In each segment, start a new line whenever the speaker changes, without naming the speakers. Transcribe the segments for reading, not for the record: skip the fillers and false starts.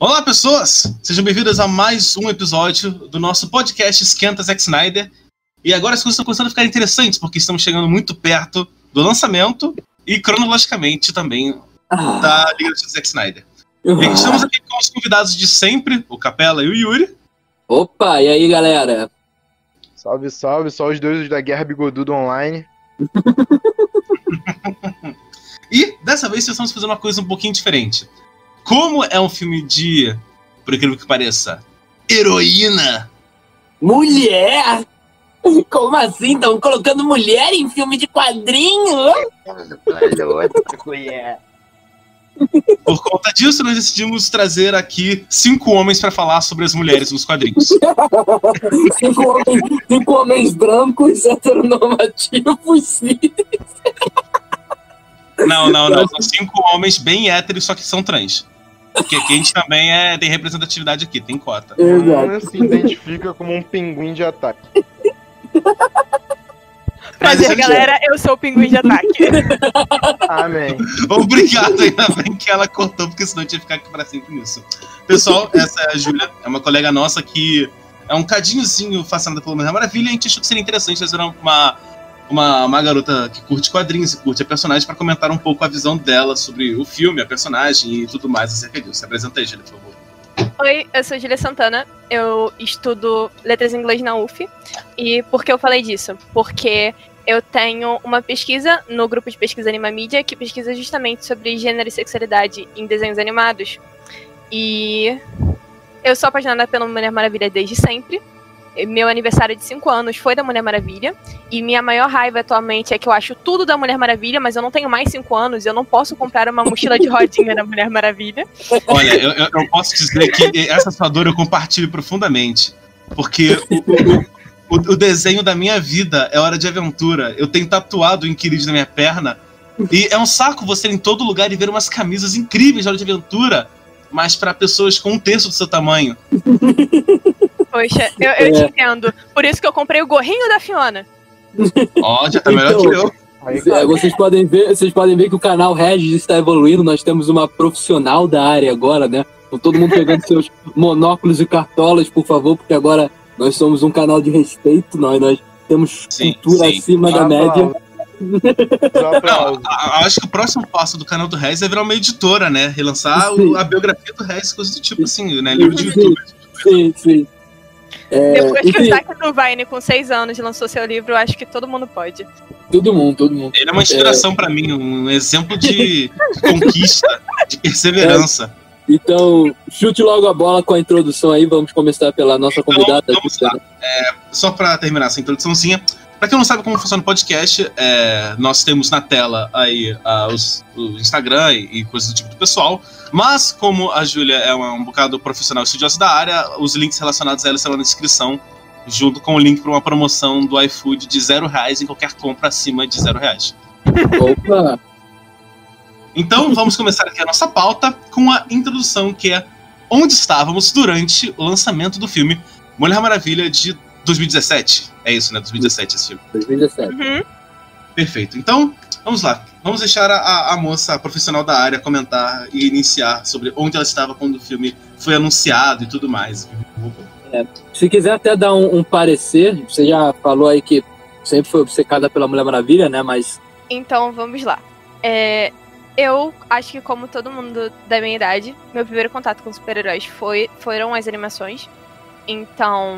Olá, pessoas! Sejam bem-vindas a mais um episódio do nosso podcast Esquenta Zack Snyder. E agora as coisas estão começando a ficar interessantes, porque estamos chegando muito perto do lançamento e, cronologicamente, também da Liga da Justiça Zack Snyder. E estamos aqui com os convidados de sempre, o Capela e o Yuri.
Opa, e aí, galera?
Salve, salve, só os deuses da Guerra Bigodudo Online.
E, dessa vez, estamos fazendo uma coisa um pouquinho diferente. Como é um filme de, por incrível que pareça, heroína.
Mulher? Como assim? Estão colocando mulher em filme de quadrinho?
Por conta disso, nós decidimos trazer aqui 5 homens para falar sobre as mulheres nos quadrinhos.
5 homens brancos, heteronormativos, sim.
Não. São 5 homens bem héteros, só que são trans. Porque aqui a gente também tem representatividade aqui, tem cota.
Não se identifica como um pinguim de ataque.
Prazer, galera, eu sou o Pinguim de Ataque.
Amém.
Obrigado, ainda bem que ela cortou, porque senão eu tinha que ficar aqui pra sempre nisso. Pessoal, essa é a Júlia, é uma colega nossa que é um cadinhozinho fascinada pela Mulher Maravilha, e a gente achou que seria interessante fazer uma garota que curte quadrinhos e curte a personagem pra comentar um pouco a visão dela sobre o filme, a personagem e tudo mais acerca disso. Se apresenta aí, Júlia, por favor.
Oi, eu sou Júlia Santana, eu estudo letras em inglês na UF. E por que eu falei disso? Porque eu tenho uma pesquisa no grupo de pesquisa Animamídia que pesquisa justamente sobre gênero e sexualidade em desenhos animados. E eu sou apaixonada pela Mulher Maravilha desde sempre. Meu aniversário de 5 anos foi da Mulher Maravilha. E minha maior raiva atualmente é que eu acho tudo da Mulher Maravilha, mas eu não tenho mais 5 anos e eu não posso comprar uma mochila de rodinha da Mulher Maravilha.
Olha, eu posso dizer que essa sua dor eu compartilho profundamente. Porque o desenho da minha vida é Hora de Aventura. Eu tenho tatuado o Inquirid na minha perna. E é um saco você ir em todo lugar e ver umas camisas incríveis de Hora de Aventura, mas para pessoas com 1/3 do seu tamanho.
Poxa, eu te entendo. Por isso que eu comprei o gorrinho da Fiona.
Ó, já tá melhor que eu.
Vocês podem ver que o canal Regis está evoluindo. Nós temos uma profissional da área agora, né? Então, todo mundo pegando seus monóculos e cartolas, por favor, porque agora nós somos um canal de respeito. Nós temos cultura acima da média.
Não, acho que o próximo passo do canal do Regis é virar uma editora, né? Relançar a biografia do Regis, coisa do tipo assim, né? Livro de YouTube.
Sim.
Depois que o Zack Duvine, com 6 anos, lançou seu livro, eu acho que todo mundo pode.
Todo mundo.
Ele é uma inspiração pra mim, um exemplo de conquista, de perseverança.
Então, chute logo a bola com a introdução aí. Vamos começar pela nossa convidada.
Vamos lá. Só pra terminar essa introduçãozinha, pra quem não sabe como funciona o podcast, nós temos na tela aí o Instagram e coisas do tipo do pessoal. Mas, como a Júlia é um bocado profissional estudiosa da área, os links relacionados a ela estarão na descrição, junto com o link para uma promoção do iFood de R$0 em qualquer compra acima de R$0.
Opa!
Então, vamos começar aqui a nossa pauta com a introdução, que é onde estávamos durante o lançamento do filme Mulher Maravilha de 2017. É isso, né? 2017 esse filme.
2017.
Uhum.
Perfeito. Então, vamos lá. Vamos deixar a moça, a profissional da área, comentar e iniciar sobre onde ela estava quando o filme foi anunciado e tudo mais.
Se quiser até dar um parecer, você já falou aí que sempre foi obcecada pela Mulher Maravilha, né? Mas...
Então, vamos lá. Eu acho que, como todo mundo da minha idade, meu primeiro contato com super-heróis foram as animações. Então,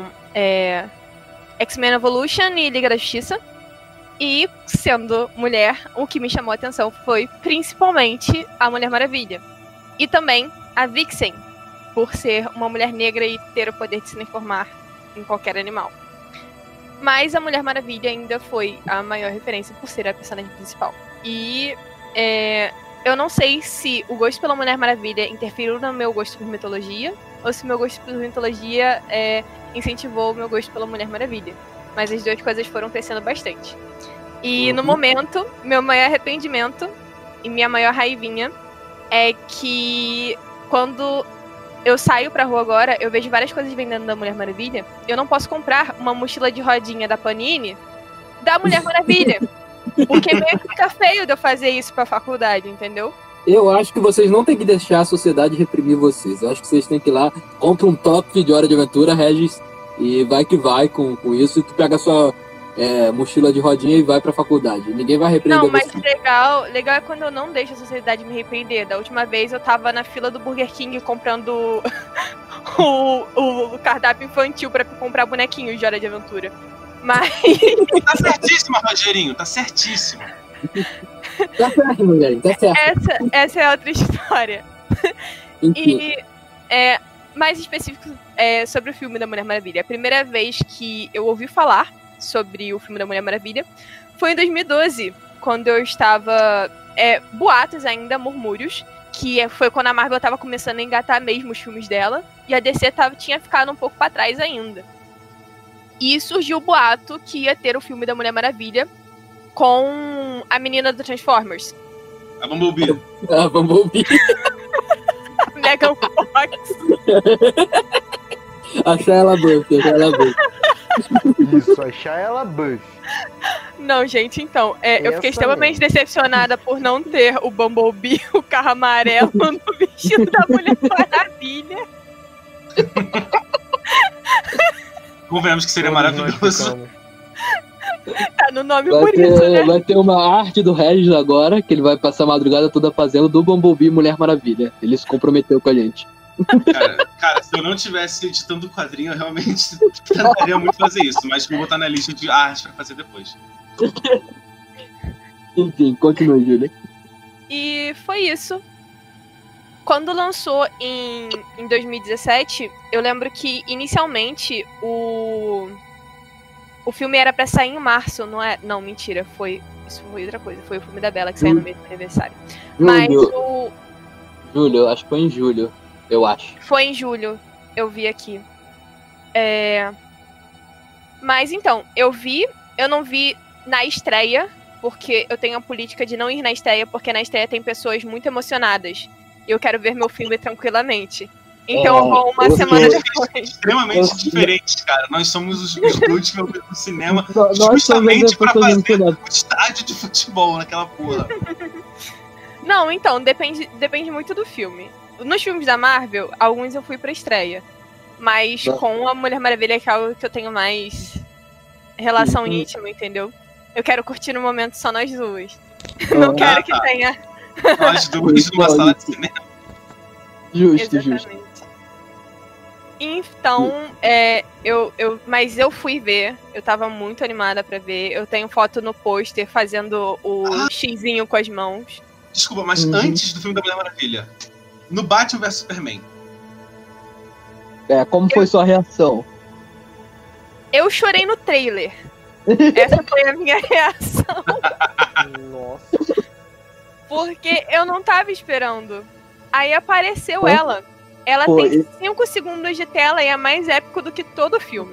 X-Men Evolution e Liga da Justiça. E, sendo mulher, o que me chamou a atenção foi principalmente a Mulher Maravilha. E também a Vixen, por ser uma mulher negra e ter o poder de se transformar em qualquer animal. Mas a Mulher Maravilha ainda foi a maior referência por ser a personagem principal. E eu não sei se o gosto pela Mulher Maravilha interferiu no meu gosto por mitologia, ou se meu gosto por mitologia incentivou o meu gosto pela Mulher Maravilha. Mas as duas coisas foram crescendo bastante. E no momento, meu maior arrependimento e minha maior raivinha é que quando eu saio pra rua agora, eu vejo várias coisas vendendo da Mulher Maravilha. Eu não posso comprar uma mochila de rodinha da Panini da Mulher Maravilha. Porque meio que fica feio de eu fazer isso pra faculdade, entendeu?
Eu acho que vocês não têm que deixar a sociedade reprimir vocês. Eu acho que vocês têm que ir lá, compra um top de Hora de Aventura, Regis, e vai que vai com isso. E tu pega a sua mochila de rodinha e vai pra faculdade. Ninguém vai repreender
Não, mas
você.
legal é quando eu não deixo a sociedade me repreender. Da última vez eu tava na fila do Burger King comprando o cardápio infantil pra comprar bonequinhos de Hora de Aventura. Mas...
Tá certíssima, Rogerinho, tá certíssima.
Tá certo, mulher, tá certo.
Essa é outra história.
Enfim.
E mais específico sobre o filme da Mulher Maravilha. A primeira vez que eu ouvi falar sobre o filme da Mulher Maravilha foi em 2012, quando eu estava... boatos ainda, murmúrios, que foi quando a Marvel estava começando a engatar mesmo os filmes dela, e a DC tinha ficado um pouco para trás ainda. E surgiu o boato que ia ter o filme da Mulher Maravilha com a menina do Transformers.
A Bumblebee.
A Bumblebee.
Megan Fox.
Achar ela buff.
Isso, achar ela buff.
Não, gente, então, eu fiquei
Essa
extremamente
mesmo.
decepcionada por não ter o Bumblebee, o carro amarelo, no vestido da Mulher Maravilha.
Convenhamos que seria maravilhoso.
Tá no nome por isso, né?
Vai ter uma arte do Regis agora, que ele vai passar a madrugada toda fazendo do Bumblebee Mulher Maravilha. Ele se comprometeu com a gente.
Cara, se eu não tivesse editando o quadrinho, eu realmente tentaria muito fazer isso, mas vou botar na lista de arte pra fazer depois.
Enfim, continue, Júlia.
E foi isso. Quando lançou em 2017, eu lembro que inicialmente o filme era pra sair em março, não é? Não, mentira, isso foi outra coisa. Foi o filme da Bella que saiu no mês do aniversário. Mas
Julho, acho que foi em julho, eu acho.
Foi em julho, eu vi aqui. Mas então, eu não vi na estreia, porque eu tenho a política de não ir na estreia, porque na estreia tem pessoas muito emocionadas. E eu quero ver meu filme tranquilamente. Então eu vou uma semana depois.
Extremamente diferentes, cara. Nós somos os dois que vão ver no cinema
Nós
justamente pra
somos
fazer
emocionados.
um estádio de futebol naquela porra.
Não, então, depende muito do filme. Nos filmes da Marvel, alguns eu fui pra estreia. Mas com a Mulher Maravilha, que é algo que eu tenho mais relação íntima, entendeu? Eu quero curtir no momento só nós duas. Não quero que tenha...
Nós duas numa sala de cinema.
Justo.
Exatamente. Então, mas eu fui ver, eu tava muito animada pra ver. Eu tenho foto no pôster fazendo o xizinho com as mãos.
Desculpa, mas antes do filme da Mulher Maravilha, no Batman vs Superman.
Como foi sua reação?
Eu chorei no trailer. Essa foi a minha reação.
Nossa.
Porque eu não tava esperando. Aí apareceu ela. Ela tem 5 segundos de tela e é mais épico do que todo o filme.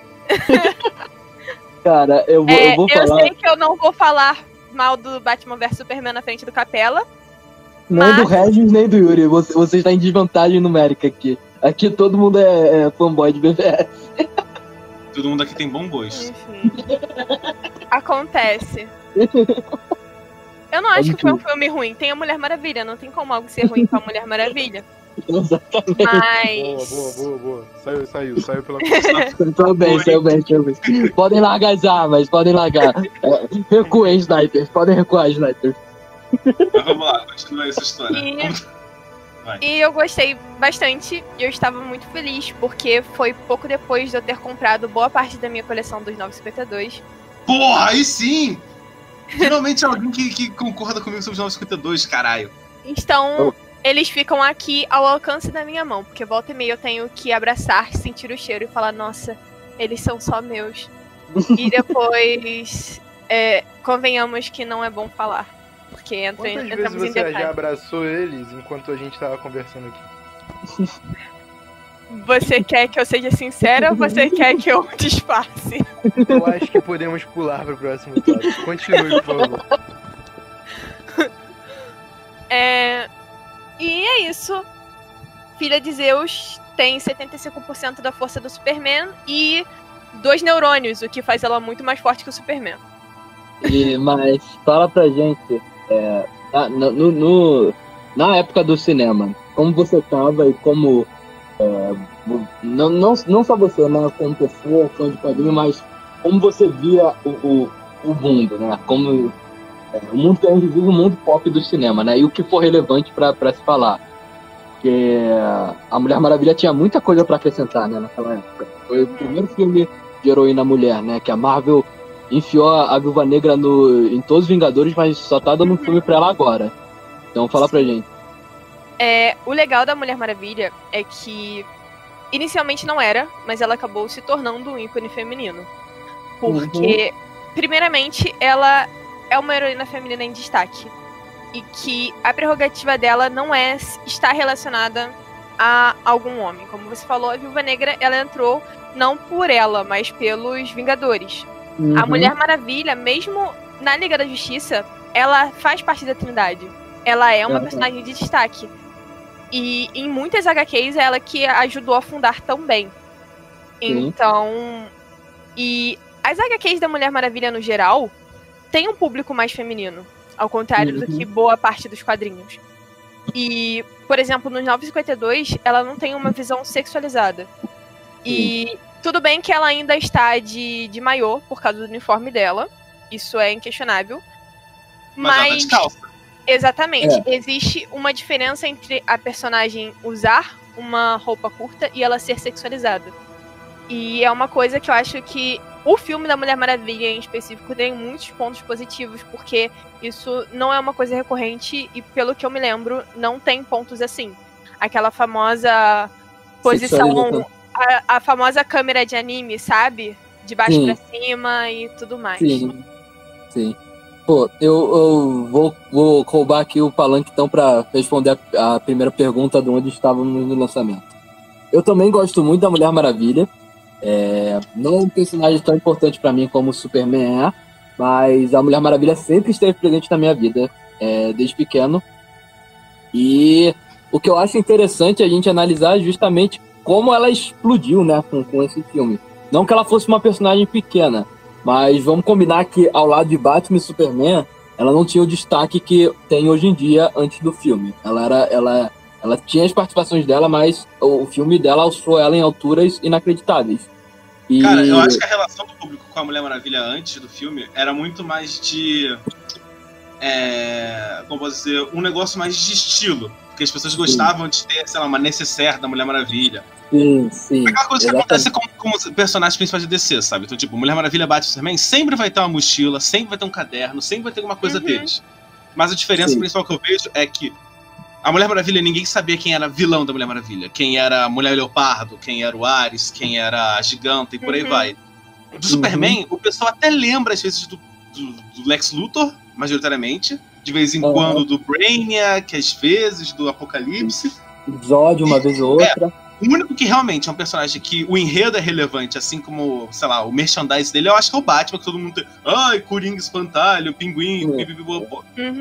Cara, eu vou falar...
Eu sei que eu não vou falar mal do Batman vs Superman na frente do Capela.
Nem do Regis, nem do Yuri. Você está em desvantagem numérica aqui. Aqui todo mundo é fanboy de BVS.
Todo mundo aqui tem bom gosto.
Enfim. Acontece. Eu não acho que foi um filme ruim. Tem a Mulher Maravilha, não tem como algo ser ruim com a Mulher Maravilha.
Exatamente.
Mas...
Boa. Saiu pela
Saiu bem. Podem largar as armas, podem largar. Recuem, snipers. Podem recuar, snipers.
Mas vamos lá, continua essa história.
E eu gostei bastante. E eu estava muito feliz, porque foi pouco depois de eu ter comprado boa parte da minha coleção dos 952.
Porra, aí sim! Finalmente alguém que concorda comigo sobre os 952, caralho.
Então, eles ficam aqui ao alcance da minha mão, porque volta e meia eu tenho que abraçar, sentir o cheiro e falar, nossa, eles são só meus. E depois, convenhamos que não é bom falar, porque entramos em
Quantas vezes você
detalhes.
já abraçou eles enquanto a gente tava conversando aqui? Você
quer que eu seja sincera ou você quer que eu disfarce?
Eu acho que podemos pular pro próximo tópico. Continue, por favor.
E é isso. Filha de Zeus tem 75% da força do Superman e 2 neurônios, o que faz ela muito mais forte que o Superman.
Mas fala pra gente, na época do cinema, como você tava e como não só você, né, como pessoa, fã de quadrinho, mas como você via o mundo, né? Como o mundo que a gente vive, o mundo pop do cinema, né? E o que for relevante para se falar. Porque a Mulher Maravilha tinha muita coisa para acrescentar, né, naquela época. Foi o primeiro filme de heroína mulher, né? Que a Marvel enfiou a Viúva Negra em todos os Vingadores, mas só tá dando um filme pra ela agora. Então fala pra gente.
O legal da Mulher Maravilha é que inicialmente não era, mas ela acabou se tornando um ícone feminino. Porque, primeiramente, ela é uma heroína feminina em destaque. E que a prerrogativa dela não é estar relacionada a algum homem. Como você falou, a Viúva Negra, ela entrou não por ela, mas pelos Vingadores. A Mulher Maravilha, mesmo na Liga da Justiça, ela faz parte da Trindade. Ela é uma personagem de destaque. E em muitas HQs é ela que ajudou a fundar também. Então... E as HQs da Mulher Maravilha, no geral, têm um público mais feminino. Ao contrário do que boa parte dos quadrinhos. E, por exemplo, no 952, ela não tem uma visão sexualizada. E tudo bem que ela ainda está de maiô, por causa do uniforme dela. Isso é inquestionável.
Mas ela tá de calça.
Exatamente. Existe uma diferença entre a personagem usar uma roupa curta e ela ser sexualizada. E é uma coisa que eu acho que o filme da Mulher Maravilha, em específico, tem muitos pontos positivos, porque isso não é uma coisa recorrente e, pelo que eu me lembro, não tem pontos assim. Aquela famosa posição, a famosa câmera de anime, sabe? De baixo pra cima e tudo mais.
Sim. Pô, eu vou roubar aqui o palanque, então, pra responder a primeira pergunta de onde estávamos no lançamento. Eu também gosto muito da Mulher Maravilha. Não é um personagem tão importante pra mim como o Superman mas a Mulher Maravilha sempre esteve presente na minha vida, desde pequeno. E o que eu acho interessante a gente analisar é justamente como ela explodiu, né, com esse filme. Não que ela fosse uma personagem pequena, mas vamos combinar que ao lado de Batman e Superman, ela não tinha o destaque que tem hoje em dia antes do filme. Ela tinha as participações dela, mas o filme dela alçou ela em alturas inacreditáveis.
Cara, eu acho que a relação do público com a Mulher Maravilha antes do filme era muito mais de... como posso dizer? Um negócio mais de estilo. Porque as pessoas gostavam de ter, sei lá, uma necessaire da Mulher Maravilha.
Sim.
Aquela coisa que acontece com personagens principais de DC, sabe? Então, tipo, Mulher Maravilha, Batman, Superman, sempre vai ter uma mochila, sempre vai ter um caderno, sempre vai ter alguma coisa deles. Mas a diferença principal que eu vejo é que a Mulher Maravilha, ninguém sabia quem era vilão da Mulher Maravilha. Quem era a Mulher Leopardo, quem era o Ares, quem era a Giganta e por aí vai. Do Superman, o pessoal até lembra, às vezes, do Lex Luthor, majoritariamente. De vez em quando do Brainiac, às vezes, do Apocalipse.
Zod, uma vez ou outra.
O único que realmente é um personagem que o enredo é relevante, assim como, sei lá, o merchandise dele, eu acho que é o Batman, que todo mundo tem. Ai, Coringa, Espantalho, Pinguim, pipipipopô.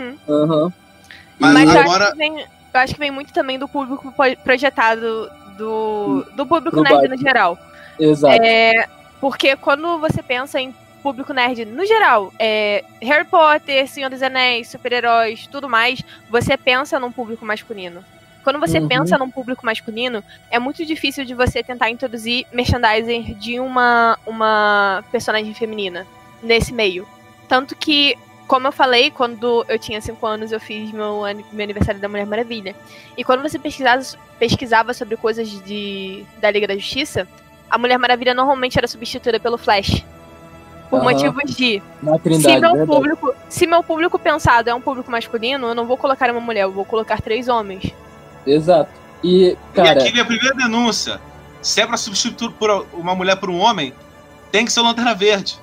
Mas agora... eu acho que vem muito também do público projetado, do público nerd no geral.
Exato.
Porque quando você pensa em público nerd no geral, Harry Potter, Senhor dos Anéis, super-heróis, tudo mais, você pensa num público masculino. Quando você pensa num público masculino, é muito difícil de você tentar introduzir merchandising de uma personagem feminina nesse meio. Tanto que, como eu falei, quando eu tinha 5 anos, eu fiz meu aniversário da Mulher Maravilha. E quando você pesquisava sobre coisas da Liga da Justiça, a Mulher Maravilha normalmente era substituída pelo Flash. Por motivos de... se meu público pensado é um público masculino, eu não vou colocar uma mulher, eu vou colocar 3 homens.
Exato. E, cara...
E aqui vem a primeira denúncia. Se é pra substituir uma mulher por um homem, tem que ser o Lanterna Verde.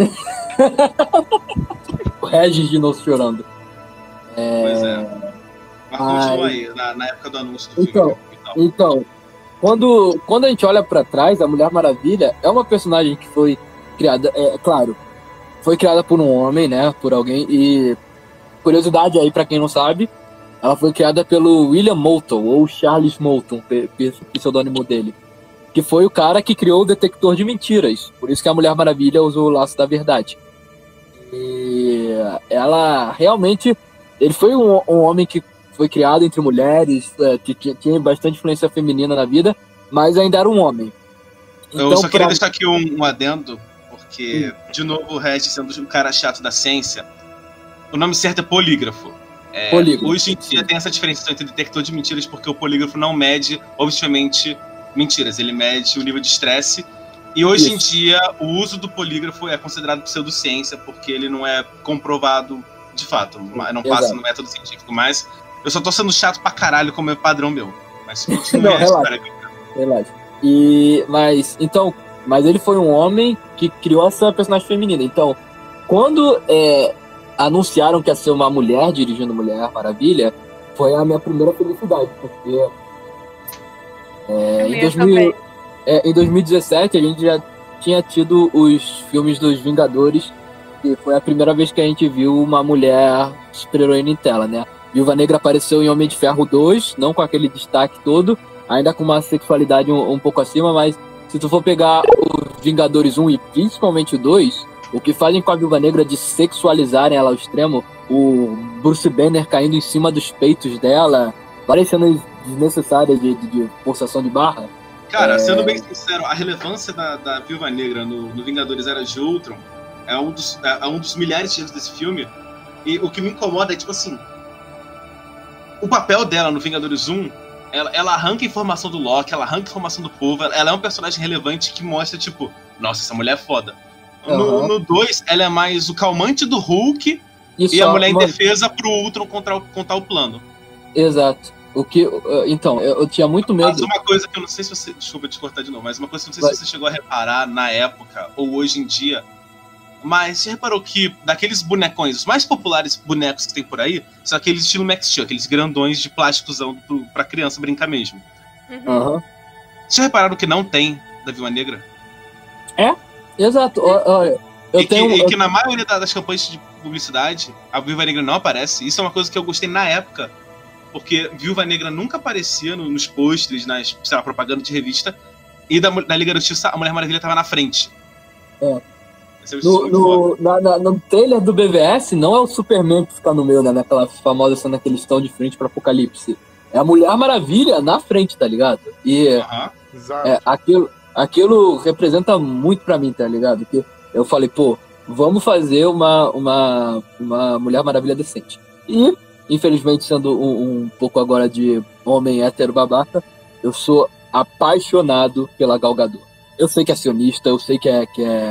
O Regis de novo chorando.
Pois é. Mas continua aí, na época do anúncio do filme.
Então, quando a gente olha pra trás, a Mulher Maravilha é uma personagem que foi criada, claro, foi criada por um homem, né, por alguém, e curiosidade aí pra quem não sabe, ela foi criada pelo William Moulton, ou Charles Moulton, pseudônimo dele, que foi o cara que criou o detector de mentiras, por isso que a Mulher Maravilha usou o laço da verdade. E ela realmente, ele foi um homem que foi criado entre mulheres, que tinha bastante influência feminina na vida, mas ainda era um homem.
Eu só queria deixar aqui um adendo, porque, de novo, o Regis sendo um cara chato da ciência, o nome certo é polígrafo. Hoje em dia tem essa diferença entre detector de mentiras, porque o polígrafo não mede, obviamente, mentiras, ele mede o nível de estresse. E hoje em dia, o uso do polígrafo é considerado pseudociência, porque ele não é comprovado de fato, não passa no método científico. Mas eu só tô sendo chato pra caralho, como é padrão meu. Mas continua a história.
Relaxa. Mas ele foi um homem que criou essa personagem feminina. Então, quando anunciaram que ia ser uma mulher dirigindo Mulher Maravilha, foi a minha primeira felicidade, porque em 2017 a gente já tinha tido os filmes dos Vingadores, que foi a primeira vez que a gente viu uma mulher super-heroína em tela, né? Viúva Negra apareceu em Homem de Ferro 2, não com aquele destaque todo, ainda com uma sexualidade um pouco acima, mas se tu for pegar os Vingadores 1 e principalmente o 2, o que fazem com a Viúva Negra de sexualizarem ela ao extremo, o Bruce Banner caindo em cima dos peitos dela, várias cenas desnecessárias de forçação de barra.
Cara, sendo bem sincero, a relevância da Viúva Negra no Vingadores Era de Ultron é um dos milhares de erros desse filme. E o que me incomoda é, tipo assim, o papel dela no Vingadores 1, ela arranca informação do Loki, ela arranca informação do povo, ela é um personagem relevante que mostra, tipo, nossa, essa mulher é foda. No 2, ela é mais o calmante do Hulk e a mulher indefesa pro Ultron contra o plano.
Exato. Então, eu tinha muito medo.
Mas uma coisa que eu não sei se você... Desculpa te cortar de novo, mas uma coisa que eu não sei se você chegou a reparar na época ou hoje em dia, mas você reparou que daqueles bonecões, os mais populares bonecos que tem por aí, são aqueles estilo Max Steel, aqueles grandões de plásticozão pra criança brincar mesmo.
Uhum.
Vocês repararam que não tem da Viúva Negra?
Exato. Olha,
que na maioria das campanhas de publicidade, a Viúva Negra não aparece. Isso é uma coisa que eu gostei na época, porque Viúva Negra nunca aparecia nos pôsteres, nas, sei lá, propaganda de revista, e da Liga da Justiça a Mulher Maravilha tava na frente.
No trailer do BVS, não é o Superman que fica no meio, né? Naquela famosa cena que eles estão de frente pro Apocalipse. É a Mulher Maravilha na frente, tá ligado? E aquilo representa muito pra mim, tá ligado? Que eu falei, pô, vamos fazer uma Mulher Maravilha decente. E, infelizmente, sendo um pouco agora de homem hétero babaca, eu sou apaixonado pela Gal Gadot. Eu sei que é sionista, eu sei que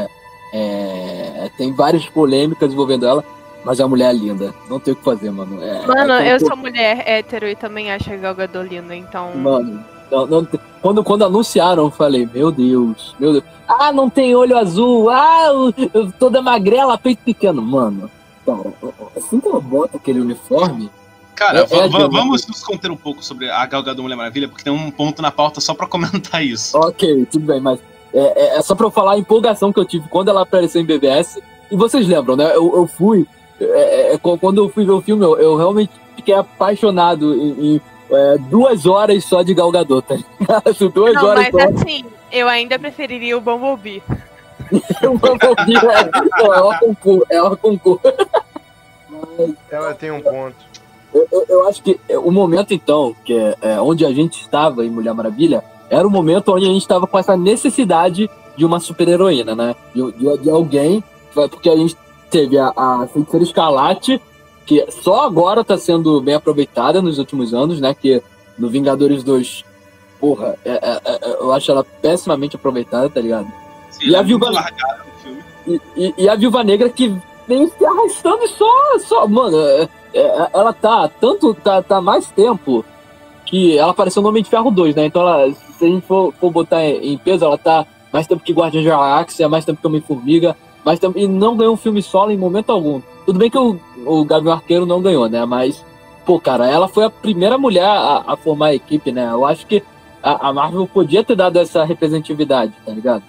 tem várias polêmicas envolvendo ela, mas a mulher é linda. Não tem o que fazer, mano.
Eu sou mulher hétero e também acho a Gal Gadot linda, então...
Mano, quando anunciaram, eu falei, meu Deus. Ah, não tem olho azul. Ah, toda magrela, peito pequeno. Mano, cara, assim que ela bota aquele uniforme...
Cara, vamos nos conter um pouco sobre a Gal Gadot Mulher Maravilha, porque tem um ponto na pauta só pra comentar isso.
Ok, tudo bem, mas é só pra eu falar a empolgação que eu tive quando ela apareceu em BVS. E vocês lembram, né? Eu fui... quando eu fui ver o filme, eu realmente fiquei apaixonado em 2 horas só de Gal Gadot, tá ligado? 2 horas
mas só. Assim, eu ainda preferiria o Bumblebee.
O Bumblebee ela concurso.
Ela tem um ponto.
Eu acho que o momento, então, que onde a gente estava em Mulher Maravilha, era o momento onde a gente estava com essa necessidade de uma super-heroína, né? De alguém, porque a gente teve a Feiticeira Escarlate, que só agora tá sendo bem aproveitada nos últimos anos, né? Que no Vingadores 2, porra, eu acho ela pessimamente aproveitada, tá ligado?
Sim,
e a Viúva Negra que vem se arrastando só mano, ela tá mais tempo que ela apareceu no Homem de Ferro 2, né? Então se a gente for botar em peso, ela tá mais tempo que Guardiões da Galáxia, mais tempo que Homem-Formiga, mais tempo, e não ganhou um filme solo em momento algum. Tudo bem que o Gavião Arqueiro não ganhou, né? Mas, pô, cara, ela foi a primeira mulher a formar a equipe, né? Eu acho que a Marvel podia ter dado essa representatividade, tá ligado?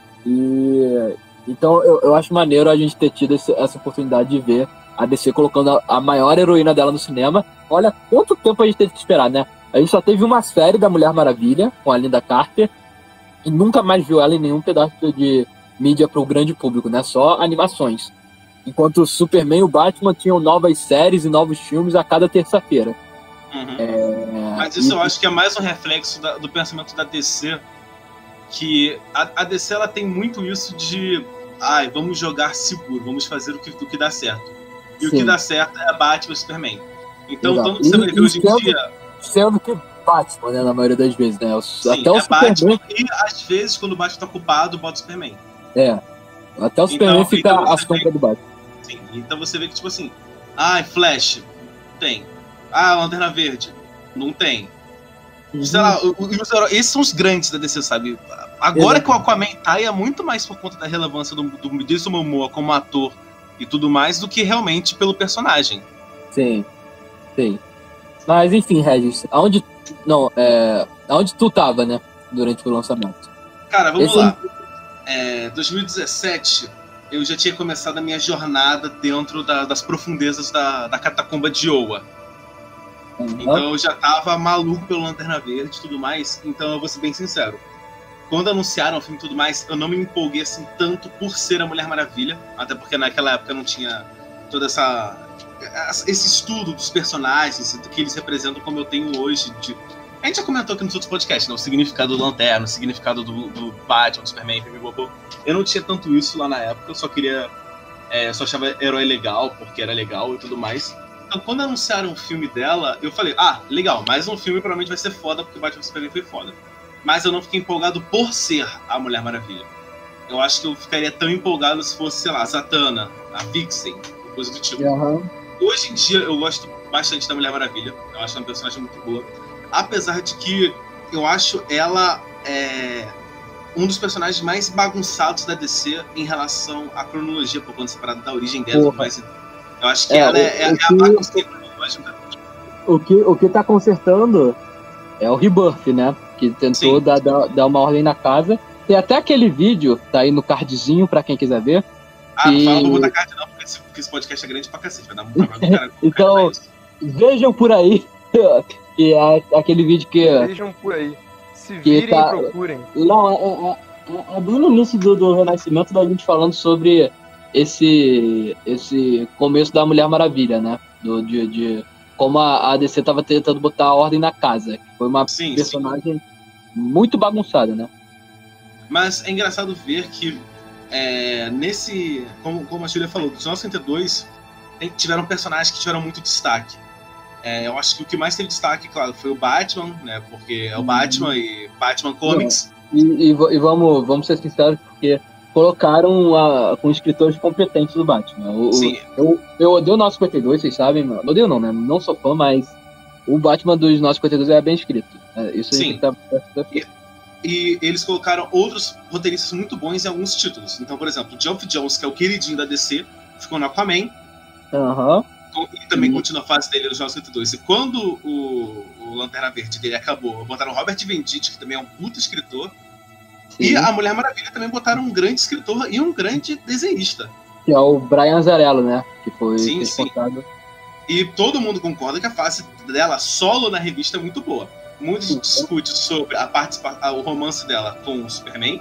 Então eu acho maneiro a gente ter tido essa oportunidade de ver a DC colocando a maior heroína dela no cinema. Olha quanto tempo a gente teve que esperar, né? A gente só teve uma série da Mulher Maravilha com a Linda Carter e nunca mais viu ela em nenhum pedaço de mídia para o grande público, né? Só animações. Enquanto o Superman e o Batman tinham novas séries e novos filmes a cada terça-feira.
Uhum. Mas isso eu acho que é mais um reflexo do pensamento da DC, que a DC ela tem muito isso de vamos jogar seguro, vamos fazer o que dá certo. E o que dá certo é Batman e Superman. Então, tanto que você vai ver hoje em dia...
Sendo que Batman, né, na maioria das vezes, né?
Sim,
até o
Batman,
Superman...
e às vezes, quando o Batman tá ocupado, bota o Superman.
Até o Superman fica à sombra do Batman.
Sim, então você vê que, tipo assim, Flash, tem. Lanterna Verde, não tem. Sei lá, esses são os grandes da DC, sabe? Agora que o Aquaman tá, é muito mais por conta da relevância do Jason Momoa como ator e tudo mais, do que realmente pelo personagem.
Sim. Mas enfim, Regis, aonde tu tava, né, durante o lançamento?
Cara, vamos lá. 2017, eu já tinha começado a minha jornada dentro das profundezas da catacumba de Oa. Então eu já tava maluco pelo Lanterna Verde e tudo mais, então eu vou ser bem sincero. Quando anunciaram o filme e tudo mais, eu não me empolguei assim tanto por ser a Mulher Maravilha, até porque naquela época não tinha toda esse estudo dos personagens, do que eles representam, como eu tenho hoje. A gente já comentou aqui nos outros podcasts, né? O significado do Lanterna, o significado do Batman, do Superman, eu não tinha tanto isso lá na época, eu só queria... só achava herói legal, porque era legal e tudo mais. Então, quando anunciaram o filme dela, eu falei, legal, mais um filme provavelmente vai ser foda, porque Batman e Superman foi foda. Mas eu não fiquei empolgado por ser a Mulher Maravilha. Eu acho que eu ficaria tão empolgado se fosse, sei lá, a Zatanna, a Vixen, coisa do tipo. Hoje em dia, eu gosto bastante da Mulher Maravilha. Eu acho ela uma personagem muito boa. Apesar de que eu acho ela um dos personagens mais bagunçados da DC em relação à cronologia, por conta separada da origem dela. Mas eu acho que ela é a bagunça cronológica.
O que tá consertando é o Rebirth, né? Que tentou dar uma ordem na casa. Tem até aquele vídeo, tá aí no cardzinho pra quem quiser ver.
Não fala pra botar card não, porque esse podcast é grande pra cacete, vai dar muito trabalho do cara.
Então, vejam por aí, que é aquele vídeo que...
Vejam por aí. Se virem e procurem.
Não, é bem no início do Renascimento da gente falando sobre esse começo da Mulher Maravilha, né? De como a DC tava tentando botar a ordem na casa. Que foi uma personagem muito bagunçada, né?
Mas é engraçado ver que como a Julia falou, dos 1932 tiveram personagens que tiveram muito destaque. Eu acho que o que mais teve destaque, claro, foi o Batman, né? Porque é o Batman e Batman Comics.
E vamos ser sinceros, porque colocaram com escritores competentes do Batman. Eu odeio o 952, vocês sabem. Não odeio não, né? Não sou fã, mas o Batman dos 952 é bem escrito. Isso
sim. E eles colocaram outros roteiristas muito bons em alguns títulos. Então, por exemplo, o Geoff Johns, que é o queridinho da DC, ficou no Aquaman. E também continua a fase dele no 952. E quando o Lanterna Verde dele acabou, botaram o Robert Venditti, que também é um puto escritor. Sim. E a Mulher Maravilha também botaram um grande escritor e um grande desenhista.
Que é o Brian Azzarello, né? Que foi
contado. E todo mundo concorda que a fase dela solo na revista é muito boa. Muito se discute sobre o romance dela com o Superman.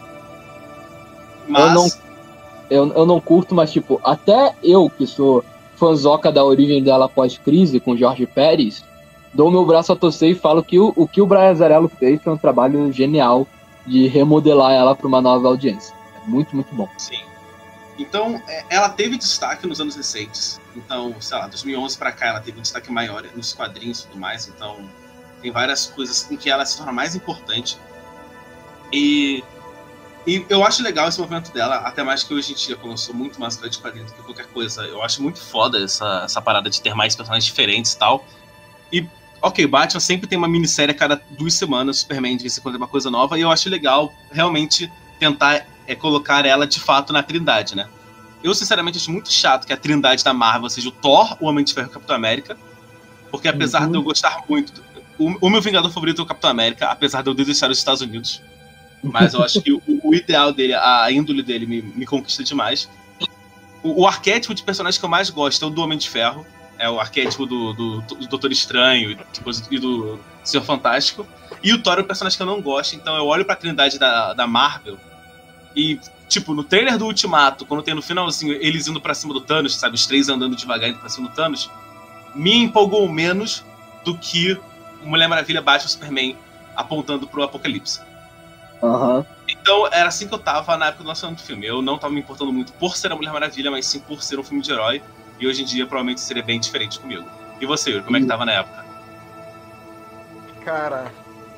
Mas...
Eu não curto, mas tipo, até eu que sou fãzoca da origem dela pós-crise com Jorge Pérez, dou meu braço a torcer e falo que o que o Brian Azzarello fez foi um trabalho genial de remodelar ela para uma nova audiência. É muito, muito bom.
Sim. Então, ela teve destaque nos anos recentes. Então, sei lá, 2011 para cá ela teve um destaque maior nos quadrinhos e tudo mais. Então, tem várias coisas em que ela se torna mais importante. E eu acho legal esse movimento dela, até mais que hoje em dia, como eu sou muito mais fã de quadrinhos do que qualquer coisa, eu acho muito foda essa parada de ter mais personagens diferentes e tal. E, ok, Batman sempre tem uma minissérie a cada 2 semanas, Superman de vez em quando é uma coisa nova, e eu acho legal realmente tentar colocar ela de fato na Trindade, né? Eu, sinceramente, acho muito chato que a Trindade da Marvel seja o Thor, o Homem de Ferro e o Capitão América, porque apesar de eu gostar muito... O meu Vingador favorito é o Capitão América, apesar de eu detestar os Estados Unidos. Mas eu acho que o ideal dele, a índole dele me conquista demais. O arquétipo de personagem que eu mais gosto é o do Homem de Ferro. É o arquétipo do Doutor Estranho e do Senhor Fantástico. E o Thor é o personagem que eu não gosto. Então eu olho pra Trindade da Marvel e, tipo, no trailer do Ultimato, quando tem no finalzinho eles indo pra cima do Thanos, sabe? Os 3 andando devagar indo pra cima do Thanos, me empolgou menos do que Mulher Maravilha bate o Superman apontando pro apocalipse.
Aham.
Então, era assim que eu tava na época do lançamento do filme. Eu não tava me importando muito por ser a Mulher Maravilha, mas sim por ser um filme de herói. E hoje em dia, provavelmente, seria bem diferente comigo. E você, Yuri, como é que tava na época?
Cara,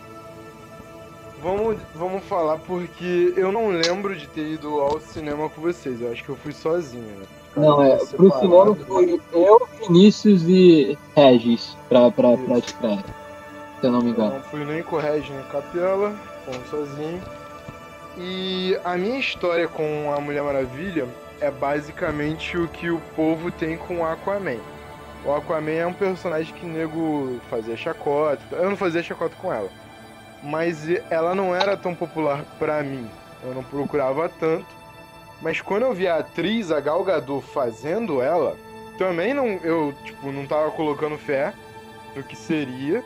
vamos falar porque eu não lembro de ter ido ao cinema com vocês. Eu acho que eu fui sozinho, né?
Não, pro cinema foi eu, Vinícius e Regis pra estreia, se eu não me
Eu
engano.
não fui nem com o Regis nem com a Capela, fomos sozinho. E a minha história com a Mulher Maravilha é basicamente o que o povo tem com o Aquaman. O Aquaman é um personagem que nego fazia chacota. Eu não fazia chacota com ela. Mas ela não era tão popular pra mim. Eu não procurava tanto. Mas quando eu vi a atriz, a Gal Gadot, fazendo ela, também eu não tava colocando fé no que seria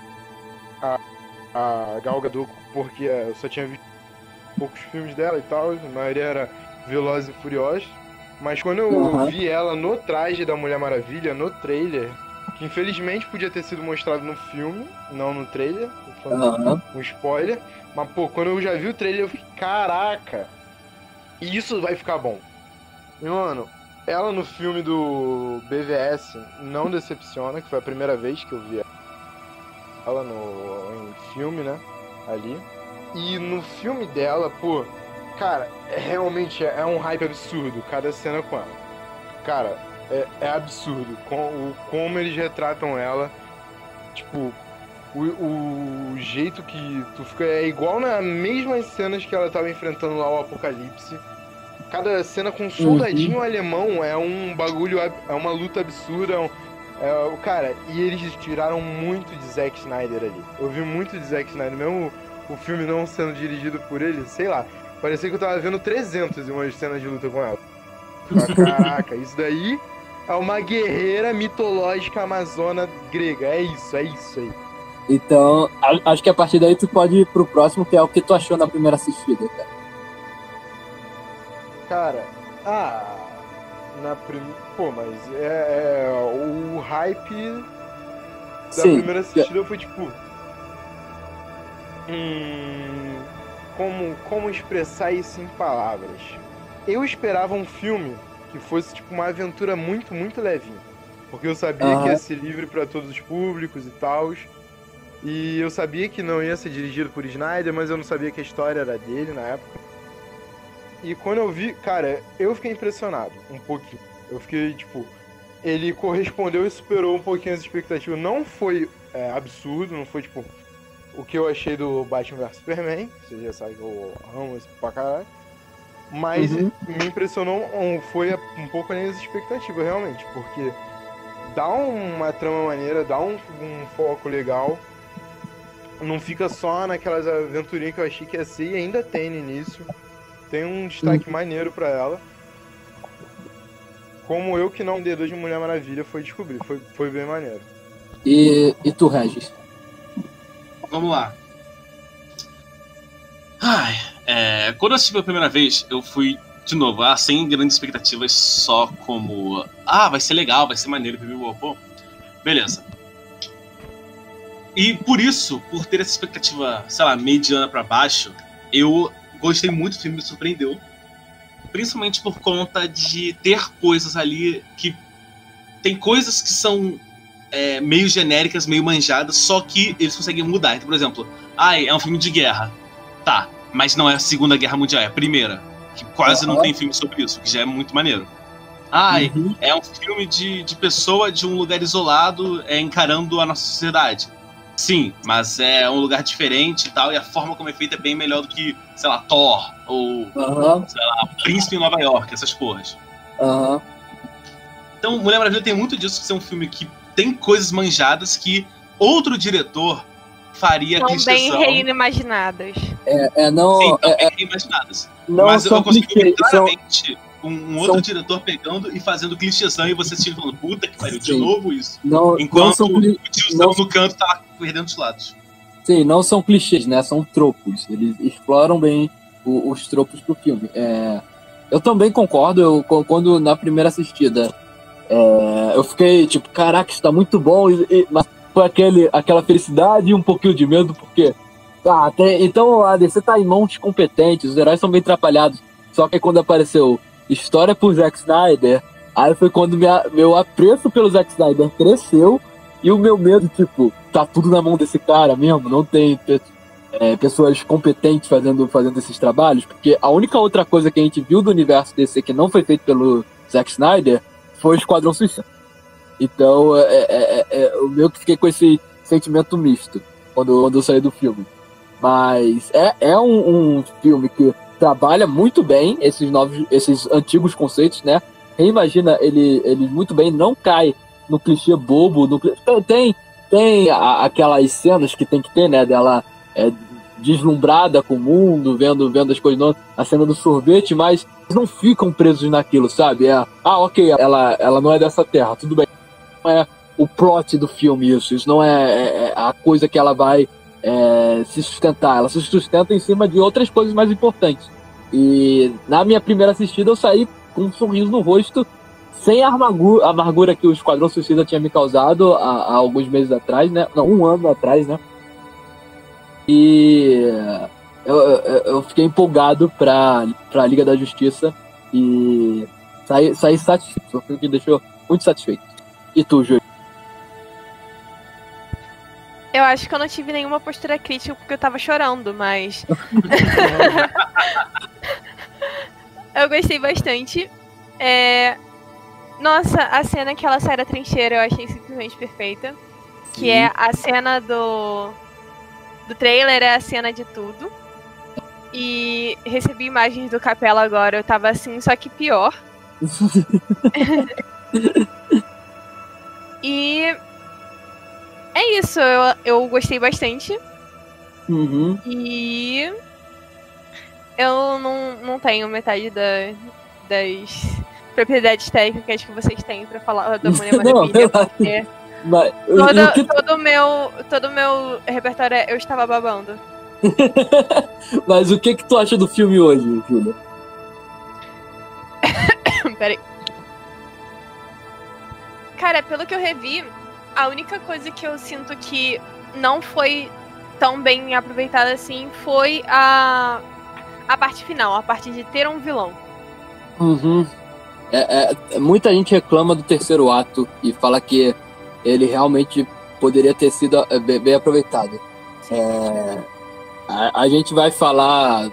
a Gal Gadot, porque eu só tinha visto poucos filmes dela e tal, a maioria era Velozes e Furiosos. Mas quando eu vi ela no traje da Mulher Maravilha, no trailer, que infelizmente podia ter sido mostrado no filme, não no trailer, um spoiler, mas pô, quando eu já vi o trailer eu fiquei, caraca, isso vai ficar bom. E mano, ela no filme do BVS não decepciona, que foi a primeira vez que eu vi ela em filme, né, ali. E no filme dela, pô, cara, realmente é um hype absurdo cada cena com ela. Cara, é absurdo como eles retratam ela. Tipo, o jeito que tu fica é igual nas mesmas cenas que ela tava enfrentando lá o Apocalipse. Cada cena com um soldadinho alemão é um bagulho, é uma luta absurda. Cara, e eles tiraram muito de Zack Snyder ali. Eu vi muito de Zack Snyder, mesmo o filme não sendo dirigido por ele, sei lá. Parecia que eu tava vendo 300 em umas cenas de luta com ela. Caraca, isso daí é uma guerreira mitológica amazona grega. É isso aí.
Então, acho que a partir daí tu pode ir pro próximo, que é o que tu achou na primeira assistida, cara.
Cara, pô, mas o hype da primeira assistida foi tipo... Como expressar isso em palavras? Eu esperava um filme que fosse tipo uma aventura muito, muito levinha. Porque eu sabia que ia ser livre para todos os públicos e tal. E eu sabia que não ia ser dirigido por Snyder, mas eu não sabia que a história era dele na época. E quando eu vi, cara, eu fiquei impressionado um pouquinho. Eu fiquei, tipo, ele correspondeu e superou um pouquinho as expectativas. Não foi absurdo, não foi, tipo, o que eu achei do Batman vs Superman. Você já sabe que eu amo isso pra caralho. Mas me impressionou, foi um pouco além das expectativas, realmente. Porque dá uma trama maneira, dá um foco legal. Não fica só naquelas aventurinhas que eu achei que ia ser e ainda tem no início. Tem um destaque maneiro pra ela. Como eu que não entendedor de Mulher Maravilha foi descobrir. Foi bem maneiro.
E tu, Regis?
Vamos lá. Quando eu assisti pela primeira vez, eu fui, de novo, sem grandes expectativas, só como... vai ser legal, vai ser maneiro, pô. Beleza. E por isso, por ter essa expectativa, sei lá, mediana pra baixo, eu gostei muito do filme, me surpreendeu. Principalmente por conta de ter coisas ali que... Tem coisas que são meio genéricas, meio manjadas, só que eles conseguem mudar. Então, por exemplo, é um filme de guerra. Tá, mas não é a Segunda Guerra Mundial, é a Primeira. Que quase não tem filme sobre isso, que já é muito maneiro. É um filme de pessoa de um lugar isolado encarando a nossa sociedade. Sim, mas é um lugar diferente e tal, e a forma como é feita é bem melhor do que, sei lá, Thor, ou, sei lá, Príncipe em Nova York, essas porras. Então, Mulher Maravilha tem muito disso, de ser um filme que tem coisas manjadas que outro diretor faria
são
clichêzão.
Bem reimaginadas.
Sim, bem reimaginadas.
Não,
mas eu consigo ver claramente um outro
são...
diretor pegando e fazendo clichêzão e você assistindo falando, puta que pariu, de novo isso.
Enquanto
o tiozão no canto tá perdendo os lados.
Sim, não são clichês, né? São tropos. Eles exploram bem os tropos pro filme. Eu também concordo. Quando na primeira assistida eu fiquei tipo, caraca, isso tá muito bom. Mas foi aquela felicidade e um pouquinho de medo, porque... então a DC tá em mãos competentes, os heróis são bem atrapalhados. Só que quando apareceu história por Zack Snyder, aí foi quando meu apreço pelo Zack Snyder cresceu e o meu medo, tipo, tá tudo na mão desse cara mesmo, não tem pessoas competentes fazendo esses trabalhos, porque a única outra coisa que a gente viu do universo DC que não foi feito pelo Zack Snyder foi o Esquadrão Suicida. Então, eu meio que fiquei com esse sentimento misto quando eu saí do filme. Mas é um filme que trabalha muito bem esses antigos conceitos, né? Reimagina ele muito bem, não cai no clichê bobo. Tem aquelas cenas que tem que ter, né? Dela deslumbrada com o mundo, vendo as coisas, a cena do sorvete, mas eles não ficam presos naquilo, sabe? Ok, ela não é dessa terra, tudo bem. Não é o plot do filme isso não é a coisa que ela vai se sustentar. Ela se sustenta em cima de outras coisas mais importantes. E na minha primeira assistida eu saí com um sorriso no rosto, sem a amargura que o Esquadrão Suicida tinha me causado há alguns meses atrás, né? Não, 1 ano atrás, né? E eu fiquei empolgado pra Liga da Justiça e saí satisfeito. Foi um filme que me deixou muito satisfeito. E tu, Júlio?
Eu acho que eu não tive nenhuma postura crítica porque eu tava chorando, mas... eu gostei bastante. Nossa, a cena que ela sai da trincheira eu achei simplesmente perfeita. Que é a cena do trailer, é a cena de tudo. E recebi imagens do Capela agora, eu tava assim, só que pior. E é isso, eu gostei bastante.
Uhum.
E eu não tenho metade das propriedades técnicas que vocês têm pra falar da Mulher Maravilha, porque
mas,
todo o meu repertório eu estava babando.
Mas o que tu acha do filme hoje, Júlia?
Peraí. Cara, pelo que eu revi, a única coisa que eu sinto que não foi tão bem aproveitada assim foi a parte final, a parte de ter um vilão.
Uhum. Muita gente reclama do terceiro ato e fala que ele realmente poderia ter sido bem aproveitado. A gente vai falar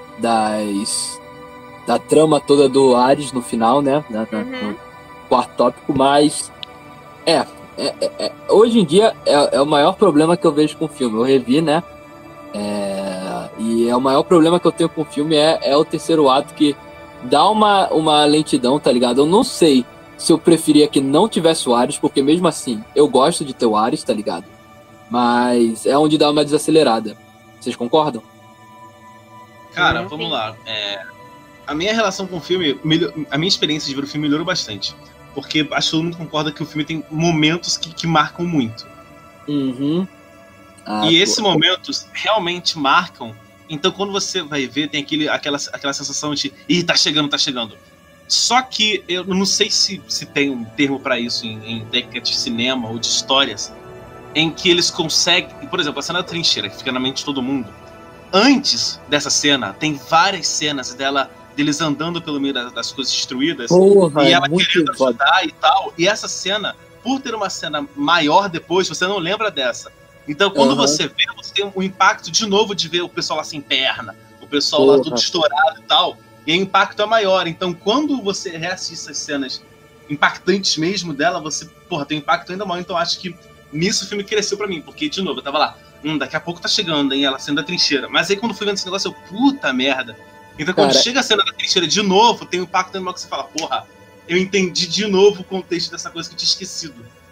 da trama toda do Ares no final, né? No quarto tópico, mas hoje em dia é o maior problema que eu vejo com o filme. Eu revi, né? E o maior problema que eu tenho com o filme é o terceiro ato, que dá uma lentidão, tá ligado? Eu não sei se eu preferia que não tivesse o Ares, porque mesmo assim eu gosto de ter o Ares, tá ligado? Mas é onde dá uma desacelerada. Vocês concordam?
Cara, vamos lá. A minha relação com o filme, a minha experiência de ver o filme melhorou bastante. Porque acho que todo mundo concorda que o filme tem momentos que marcam muito.
Uhum.
E esses momentos realmente marcam. Então quando você vai ver, tem aquela sensação de tá chegando. Só que eu não sei se tem um termo pra isso em técnica de cinema ou de histórias, em que eles conseguem, por exemplo, a cena da trincheira, que fica na mente de todo mundo. Antes dessa cena, tem várias cenas deles andando pelo meio das coisas destruídas.
Porra,
e ela querendo ajudar e tal. E essa cena, por ter uma cena maior depois, você não lembra dessa. Então, quando você vê, você tem um impacto de novo de ver o pessoal lá sem perna, o pessoal lá todo estourado e tal. E o impacto é maior. Então, quando você reassiste essas cenas impactantes mesmo dela, você, tem um impacto ainda maior. Então, acho que nisso o filme cresceu pra mim. Porque, de novo, eu tava lá, daqui a pouco tá chegando, hein, ela sendo da trincheira. Mas aí, quando eu fui vendo esse negócio, puta merda. Então, quando chega a cena da trincheira de novo, tem um impacto ainda maior que você fala, eu entendi de novo o contexto dessa coisa que eu tinha esquecido.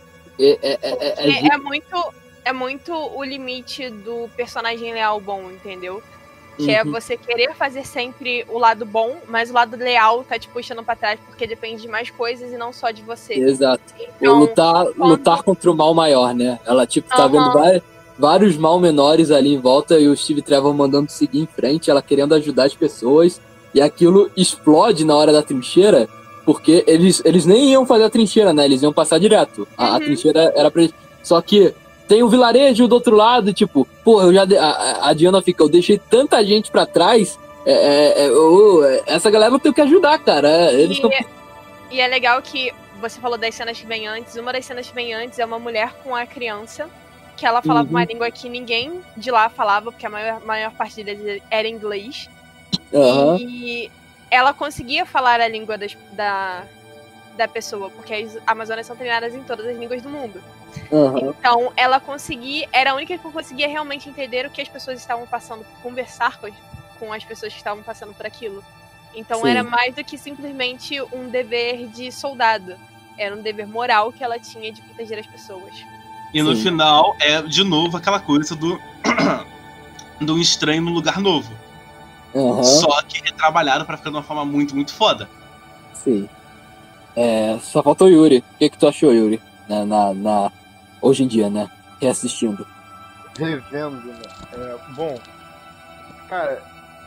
É muito o limite do personagem leal bom, entendeu? Que é você querer fazer sempre o lado bom, mas o lado leal tá te puxando pra trás, porque depende de mais coisas e não só de você.
Exato. Então, lutar contra o mal maior, né? Ela, tá vendo vários mal menores ali em volta e o Steve Trevor mandando seguir em frente, ela querendo ajudar as pessoas, e aquilo explode na hora da trincheira, porque eles nem iam fazer a trincheira, né? Eles iam passar direto. A trincheira era pra eles. Só que tem o vilarejo do outro lado, tipo, pô, a Diana fica, eu deixei tanta gente pra trás, essa galera eu tenho que ajudar, cara. Eles tão...
E é legal que você falou das cenas que vem antes, uma das cenas que vem antes é uma mulher com a criança, que ela falava uma língua que ninguém de lá falava, porque a maior parte deles era inglês. E ela conseguia falar a língua da pessoa, porque as Amazonas são treinadas em todas as línguas do mundo. Então, ela era a única que conseguia realmente entender o que as pessoas estavam passando, conversar com as pessoas que estavam passando por aquilo. Então,
Sim.
era mais do que simplesmente um dever de soldado. Era um dever moral que ela tinha de proteger as pessoas.
E no final, é de novo aquela coisa do um estranho num lugar novo. Só que retrabalhado pra ficar de uma forma muito, muito foda.
Sim. Só faltou o Yuri. O que tu achou, Yuri? Hoje em dia, né? Reassistindo.
Revendo, né? Bom, cara,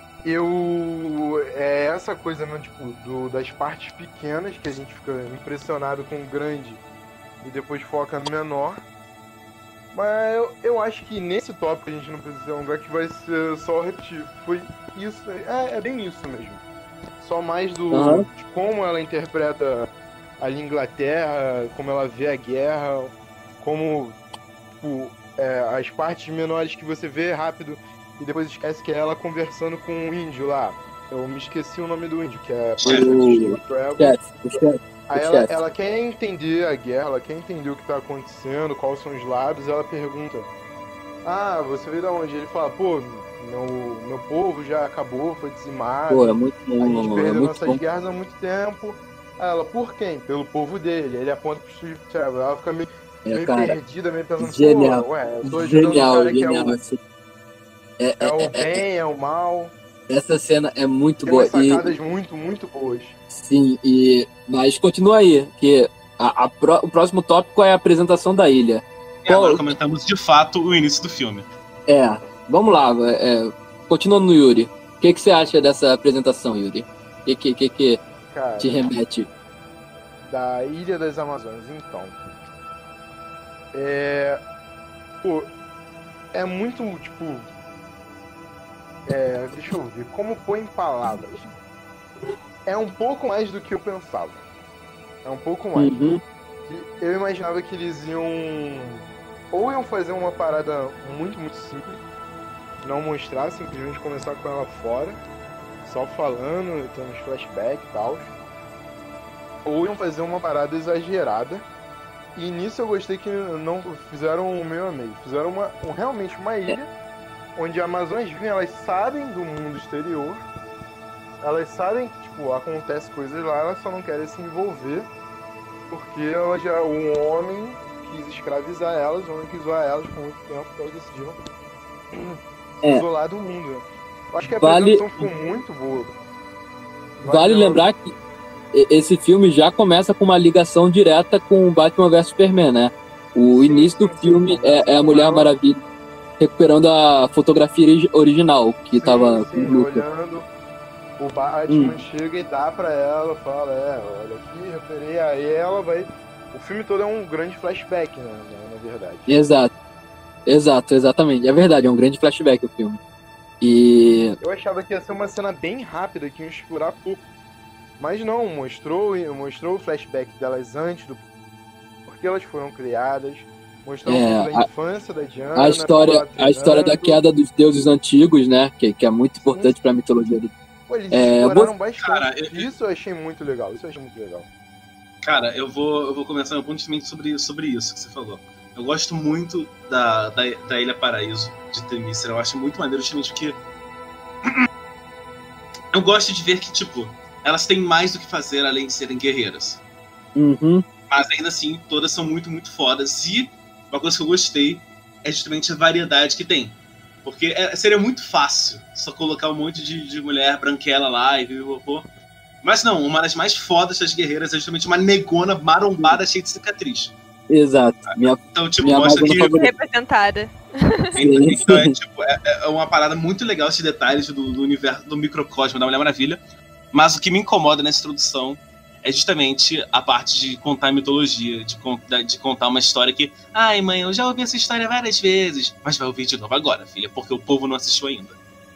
essa coisa, né, tipo, das partes pequenas que a gente fica impressionado com o grande e depois foca no menor. Mas eu acho que nesse tópico a gente não precisa alongar, que vai ser só repetir. Foi isso, é bem isso mesmo. Só mais de como ela interpreta ali Inglaterra, como ela vê a guerra, como tipo, as partes menores que você vê rápido e depois esquece que é ela conversando com um índio lá. Eu me esqueci o nome do índio, que é
o chefe.
Aí ela quer entender a guerra, ela quer entender o que tá acontecendo, quais são os lados, ela pergunta: ah, você veio da onde? Ele fala: pô, meu povo já acabou, foi dizimado.
Pô, é muito bom.
A gente perdeu nossas guerras há muito tempo. Aí ela: por quem? Pelo povo dele. Aí ele aponta pro Steve Trevor. Ela fica meio perdida, meio pensando:
genial.
pô, eu tô ajudando o cara que
é
o bem, é o mal.
Essa cena é muito
Tem
boa.
umas sacadas muito, muito boas.
Sim, mas continua aí, que o próximo tópico é a apresentação da ilha.
E agora comentamos de fato o início do filme.
Vamos lá, continuando no Yuri. O que você acha dessa apresentação, Yuri? O que
Cara,
te remete?
Da Ilha das Amazonas, então. Pô, é muito, tipo... deixa eu ver, como pôr em palavras. É um pouco mais do que eu pensava. É um pouco mais. Eu imaginava que eles iam fazer uma parada muito, muito simples, não mostrar, simplesmente começar com ela fora, só falando, tendo uns flashbacks e tal. Ou iam fazer uma parada exagerada. E nisso eu gostei que não fizeram o meio a meio. Fizeram realmente uma ilha onde as Amazonas vivem, elas sabem do mundo exterior. Elas sabem que, tipo, acontece coisas lá, elas só não querem se envolver porque um homem quis escravizar elas, o homem quis zoar elas por muito tempo, então elas decidiram se isolar do mundo. Eu acho que a apresentação ficou muito boa.
Vale lembrar que esse filme já começa com uma ligação direta com o Batman vs Superman, né? O início do filme é a Mulher Maravilha recuperando a fotografia original que tava
olhando. O Batman chega e dá pra ela, fala: olha aqui, recuperei. Aí ela vai. O filme todo é um grande flashback, né, na verdade. Exatamente. É verdade, é um grande flashback o filme. E eu achava que ia ser uma cena bem rápida, que ia explorar pouco. Mas não, mostrou o flashback delas antes porque elas foram criadas. Mostrou a infância da Diana.
A história da queda dos deuses antigos, né? Que é muito importante pra mitologia do.
Pô, eles exploraram bastante. Cara, isso eu achei muito legal.
Cara, eu vou começar meu ponto de vista sobre isso que você falou. Eu gosto muito da Ilha Paraíso de Temícera. Eu acho muito maneiro, justamente porque eu gosto de ver que, tipo, elas têm mais do que fazer além de serem guerreiras. Mas ainda assim, todas são muito, muito fodas. E uma coisa que eu gostei é justamente a variedade que tem. Porque seria muito fácil só colocar um monte de mulher branquela lá e pô. Mas não, uma das mais fodas das guerreiras é justamente uma negona marombada cheia de cicatriz.
Exato.
Então, tipo, mostra que...
representada.
Então, tipo, é uma parada muito legal, esses detalhes do universo, do microcosmo da Mulher Maravilha. Mas o que me incomoda nessa introdução é justamente a parte de contar mitologia, de contar uma história que, ai mãe, eu já ouvi essa história várias vezes, mas vai ouvir de novo agora, filha, porque o povo não assistiu ainda.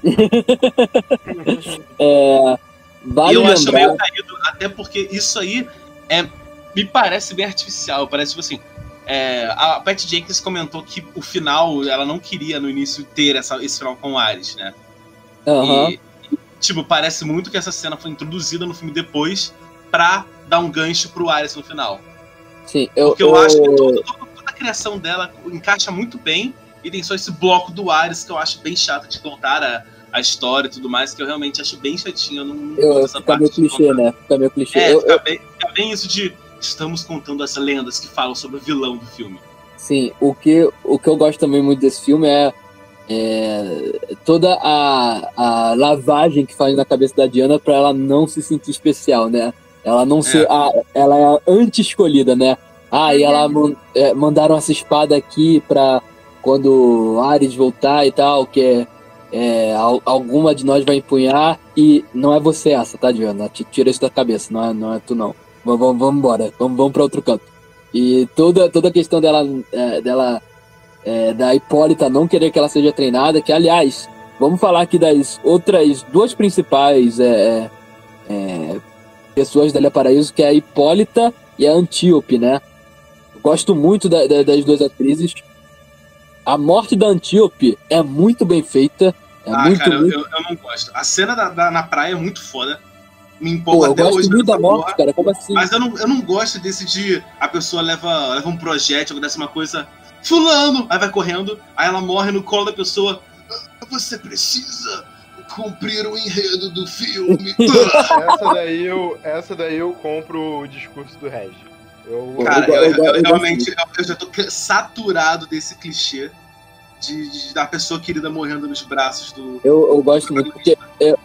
Vale
eu acho
lembrar...
meio caído, até porque isso aí me parece bem artificial, parece tipo assim, a Patty Jenkins comentou que o final, ela não queria no início ter esse final com o Ares, né? E, tipo, parece muito que essa cena foi introduzida no filme depois pra dar um gancho pro Ares no final.
Sim,
porque eu acho que toda a criação dela encaixa muito bem, e tem só esse bloco do Ares que eu acho bem chato de contar a história e tudo mais, que eu realmente acho bem chatinho. Eu não gosto dessa
fica meio clichê, né? Fica meio clichê.
Fica bem isso de estamos contando as lendas que falam sobre o vilão do filme.
Sim, o que eu gosto também muito desse filme é toda a lavagem que faz na cabeça da Diana pra ela não se sentir especial, né? Ela não ser ela é a anti-escolhida, né? E ela mandaram essa espada aqui pra quando Ares voltar e tal, que alguma de nós vai empunhar, e não é você essa, tá, Diana? Tira isso da cabeça, não é tu não. Vamos embora, vamos pra outro canto. E toda a questão dela da Hipólita não querer que ela seja treinada, que aliás, vamos falar aqui das outras duas principais pessoas da Ilha Paraíso, que é a Hipólita e a Antíope, né? Eu gosto muito das duas atrizes. A morte da Antíope é muito bem feita.
Cara, eu não gosto. A cena na praia é muito foda. Me empolga até hoje.
Eu gosto muito da morte, cara. Como assim?
Mas eu não gosto desse de a pessoa leva um projétil, acontece uma coisa. Fulano! Aí vai correndo, aí ela morre no colo da pessoa. Você precisa cumprir o enredo do filme.
essa daí eu compro o discurso do Reg.
Cara, eu realmente eu já tô saturado desse clichê da pessoa querida morrendo nos braços do...
Eu gosto muito, porque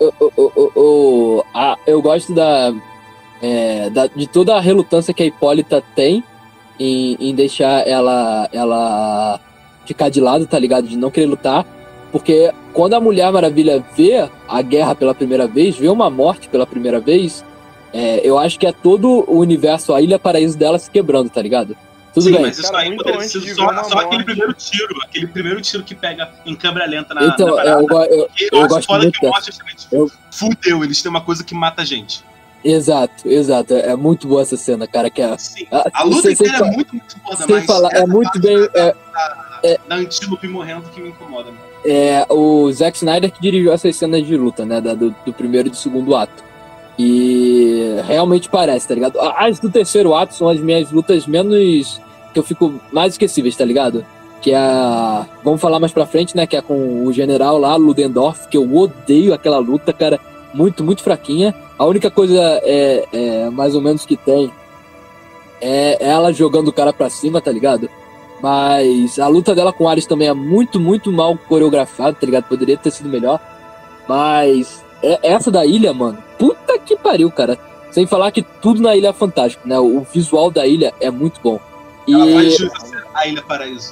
eu gosto de toda a relutância que a Hipólita tem em deixar ela ficar de lado, tá ligado? De não querer lutar, porque quando a Mulher Maravilha vê a guerra pela primeira vez, vê uma morte pela primeira vez, eu acho que é todo o universo, a Ilha Paraíso dela se quebrando, tá ligado? Tudo
Sim,
bem.
mas isso aí poderia ser só aquele primeiro tiro que pega em câmera lenta na
então,
parada.
Eu gosto muito
dessa. Fudeu, eles têm uma coisa que mata a gente.
Exato. É muito boa essa cena, cara.
Sim, a luta inteira é muito foda, mas
falar, é muito bem...
Da Antílope morrendo que me incomoda.
O Zack Snyder que dirigiu essas cenas de luta, né? Do primeiro e do segundo ato. E realmente parece, tá ligado? As do terceiro ato são as minhas lutas menos... que eu fico mais esquecíveis, tá ligado? Que é vamos falar mais pra frente, né? Que é com o general lá, Ludendorff, que eu odeio aquela luta, cara. Muito, muito fraquinha. A única coisa mais ou menos que tem é ela jogando o cara pra cima, tá ligado? Mas a luta dela com o Ares também é muito, muito mal coreografada, tá ligado? Poderia ter sido melhor. Mas essa da ilha, mano, puta que pariu, cara. Sem falar que tudo na ilha é fantástico, né? O visual da ilha é muito bom.
Ela faz jus a Ilha Paraíso.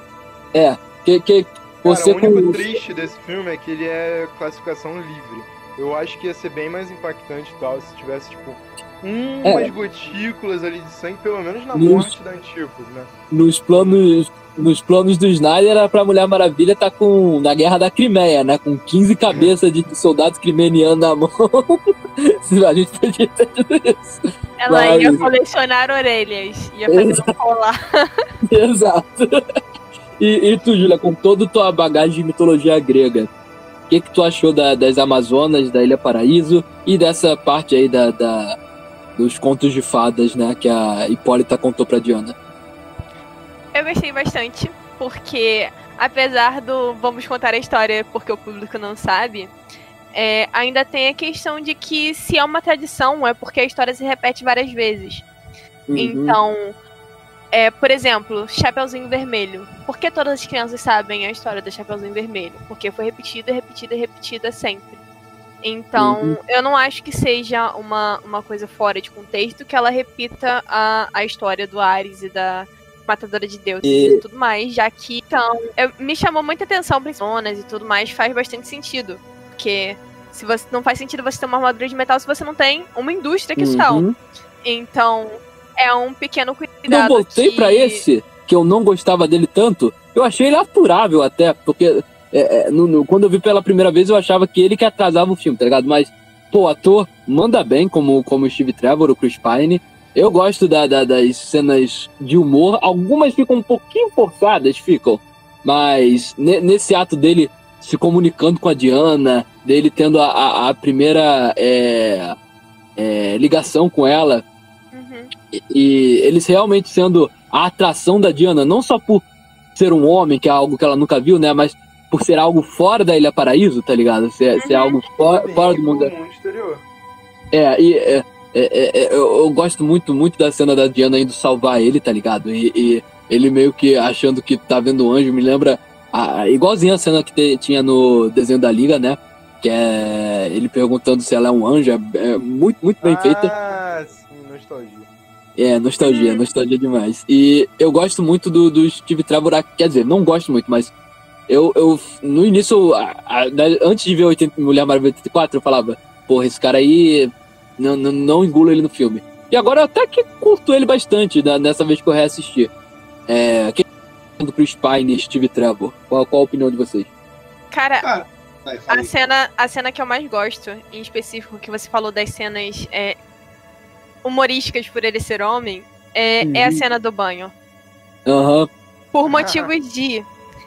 Você
cara, o único triste desse filme é que ele é classificação livre. Eu acho que ia ser bem mais impactante e tal se tivesse, tipo, umas gotículas ali de sangue, pelo menos na morte da Antíope, né?
Nos planos do Snyder era pra Mulher Maravilha estar na Guerra da Crimeia, né? Com 15 cabeças de soldados crimenianos na mão. A gente podia ter tudo isso.
Ela ia colecionar orelhas, ia fazer um colar.
Exato. E tu, Júlia, com toda a tua bagagem de mitologia grega, o que tu achou das Amazonas, da Ilha Paraíso e dessa parte aí dos contos de fadas, né? Que a Hipólita contou pra Diana?
Eu gostei bastante, porque apesar do vamos contar a história porque o público não sabe, ainda tem a questão de que se é uma tradição, é porque a história se repete várias vezes. Uhum. Então, por exemplo, Chapeuzinho Vermelho. Por que todas as crianças sabem a história do Chapeuzinho Vermelho? Porque foi repetida sempre. Então, eu não acho que seja uma coisa fora de contexto que ela repita a história do Ares e da Matadora de Deuses e tudo mais, já que, então, me chamou muita atenção principalmente e tudo mais, faz bastante sentido, porque se você não faz sentido você ter uma armadura de metal se você não tem uma indústria que tal. Então, é um pequeno
Quando
cuidado.
eu voltei pra esse, que eu não gostava dele tanto, eu achei ele aturável até, porque quando eu vi pela primeira vez eu achava que ele que atrasava o filme, tá ligado? Mas, pô, o ator manda bem como o Steve Trevor, o Chris Pine. Eu gosto das cenas de humor, algumas ficam um pouquinho forçadas, mas nesse ato dele se comunicando com a Diana, dele tendo a primeira ligação com ela, e eles realmente sendo a atração da Diana, não só por ser um homem, que é algo que ela nunca viu, né, mas por ser algo fora da Ilha Paraíso, tá ligado? Ser algo fora do mundo
exterior.
Eu gosto muito, muito da cena da Diana indo salvar ele, tá ligado? E ele meio que achando que tá vendo um anjo, me lembra igualzinho a cena que tinha no desenho da Liga, né? Que é ele perguntando se ela é um anjo, é muito, muito bem feita.
Ah, sim, nostalgia.
Nostalgia demais. E eu gosto muito do Steve Trevor, quer dizer, não gosto muito, mas eu no início, antes de ver Mulher Maravilha 84, eu falava, porra, esse cara aí, não engulo ele no filme. E agora eu até que curto ele bastante, nessa vez que eu reassisti. Do Chris Pine e Steve Trevor. Qual a opinião de vocês?
Cara, a cena que eu mais gosto, em específico, que você falou das cenas humorísticas por ele ser homem, é a cena do banho. Por motivos de...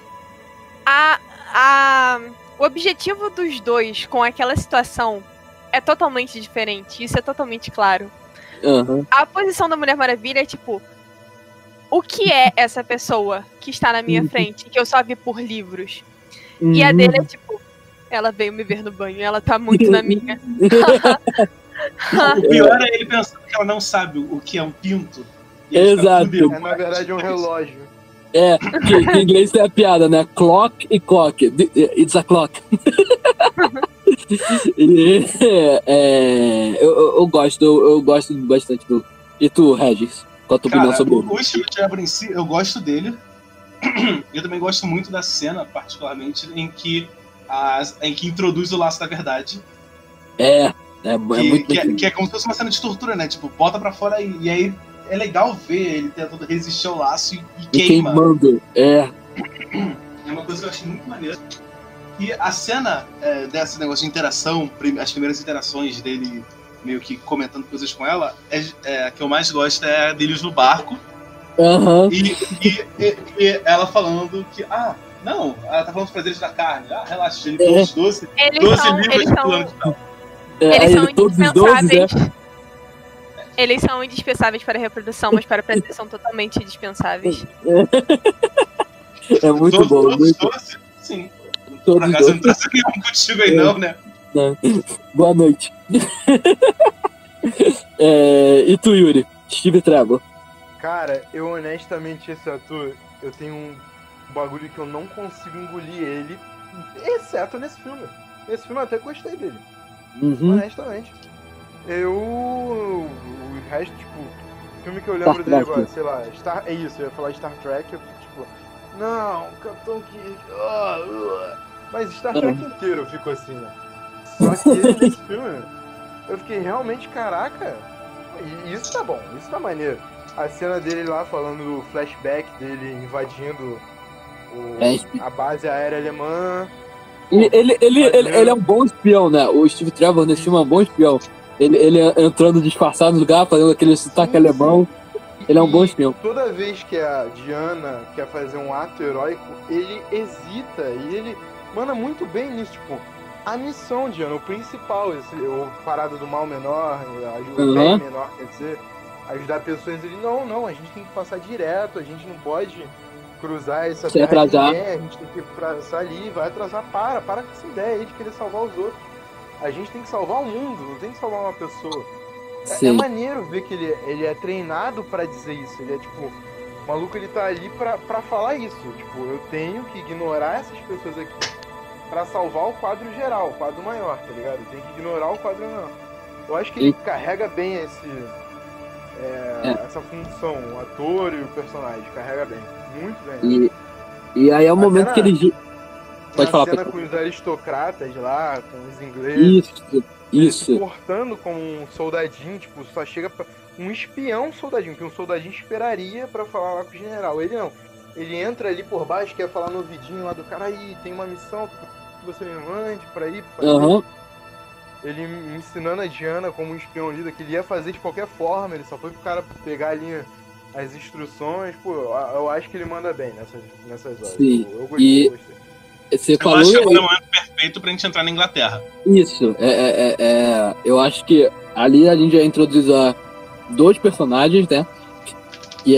O objetivo dos dois com aquela situação é totalmente diferente. Isso é totalmente claro. A posição da Mulher Maravilha é tipo... O que é essa pessoa que está na minha frente, que eu só vi por livros? E a dele é tipo... Ela veio me ver no banho, ela tá muito na minha.
O pior é ele pensando que ela não sabe o que é um pinto.
Exato.
Na verdade um relógio.
Que em inglês tem a piada, né? Clock e clock. It's a clock. Eu gosto bastante do... E tu, Regis? Qual a tua opinião sobre ele?
O Steve Trevor em si, eu gosto dele. Eu também gosto muito da cena, particularmente, em que introduz o laço da verdade. Que é como se fosse uma cena de tortura, né? Tipo, bota pra fora e aí é legal ver ele tentando resistir ao laço e queima.
Queimando,
É uma coisa que eu acho muito maneira. E a cena desse negócio de interação, as primeiras interações dele meio que comentando coisas com ela, a que eu mais gosto é a deles no barco. E ela falando que, não, ela tá falando dos prazeres da carne. Relaxa, ele falou os 12 livros de plano de tal.
Eles são indispensáveis. Eles são indispensáveis para a reprodução, mas para a prazer são totalmente indispensáveis.
É muito bom.
Todos 12? Sim. Por acaso não tá sendo nenhum contigo aí não, né?
Não. Boa noite. E tu, Yuri? Steve Trevor.
Cara, eu honestamente, esse ator, eu tenho um bagulho que eu não consigo engolir ele, exceto nesse filme. Nesse filme eu até gostei dele. Honestamente. O resto, tipo, filme que eu lembro dele agora, sei lá, eu ia falar Star Trek, eu fico tipo, não, Capitão Kirk, mas Star Trek inteiro eu fico assim, né? Só que nesse filme, eu fiquei realmente, caraca, e isso tá bom, isso tá maneiro. A cena dele lá falando do flashback dele invadindo a base aérea alemã.
Ele é um bom espião, né? O Steve Trevor nesse filme é um bom espião. Ele entrando disfarçado no lugar, fazendo aquele sotaque alemão. Ele é um bom espião.
Toda vez que a Diana quer fazer um ato heróico, ele hesita e ele manda muito bem nisso, tipo, a missão, Diana, o principal, o parada do mal menor, ajuda o bem menor, quer dizer, ajudar pessoas. Ele, não, a gente tem que passar direto, a gente não pode cruzar essa terra de ninguém, a gente tem que passar ali, vai atrasar, para com essa ideia aí de querer salvar os outros. A gente tem que salvar o mundo, não tem que salvar uma pessoa. É maneiro ver que ele é treinado pra dizer isso. Ele é tipo, o maluco, ele tá ali pra falar isso. Tipo, eu tenho que ignorar essas pessoas aqui pra salvar o quadro geral, o quadro maior, tá ligado? Eu tenho que ignorar o quadro menor. Eu acho que ele carrega bem essa função, o ator e o personagem, carrega bem, muito bem.
E aí é o momento que ele... Pode falar,
cena
pode
com os aristocratas lá, com os ingleses.
Isso.
Portando como um soldadinho, tipo, só chega pra... um espião soldadinho, que um soldadinho esperaria pra falar lá com o general. Ele não. Ele entra ali por baixo, quer falar no ouvidinho lá do cara, aí, tem uma missão que você me mande pra ir fazer.
Aham.
Ele me ensinando a Diana como um espião líder, que ele ia fazer de qualquer forma, ele só foi pro cara pegar ali as instruções. Pô, eu acho que ele manda bem nessas horas.
Sim.
Eu gostei, eu gostei.
Você
Eu
falou
acho que é o momento perfeito pra gente entrar na Inglaterra.
isso. Eu acho que ali a gente já introduz dois personagens, né? Que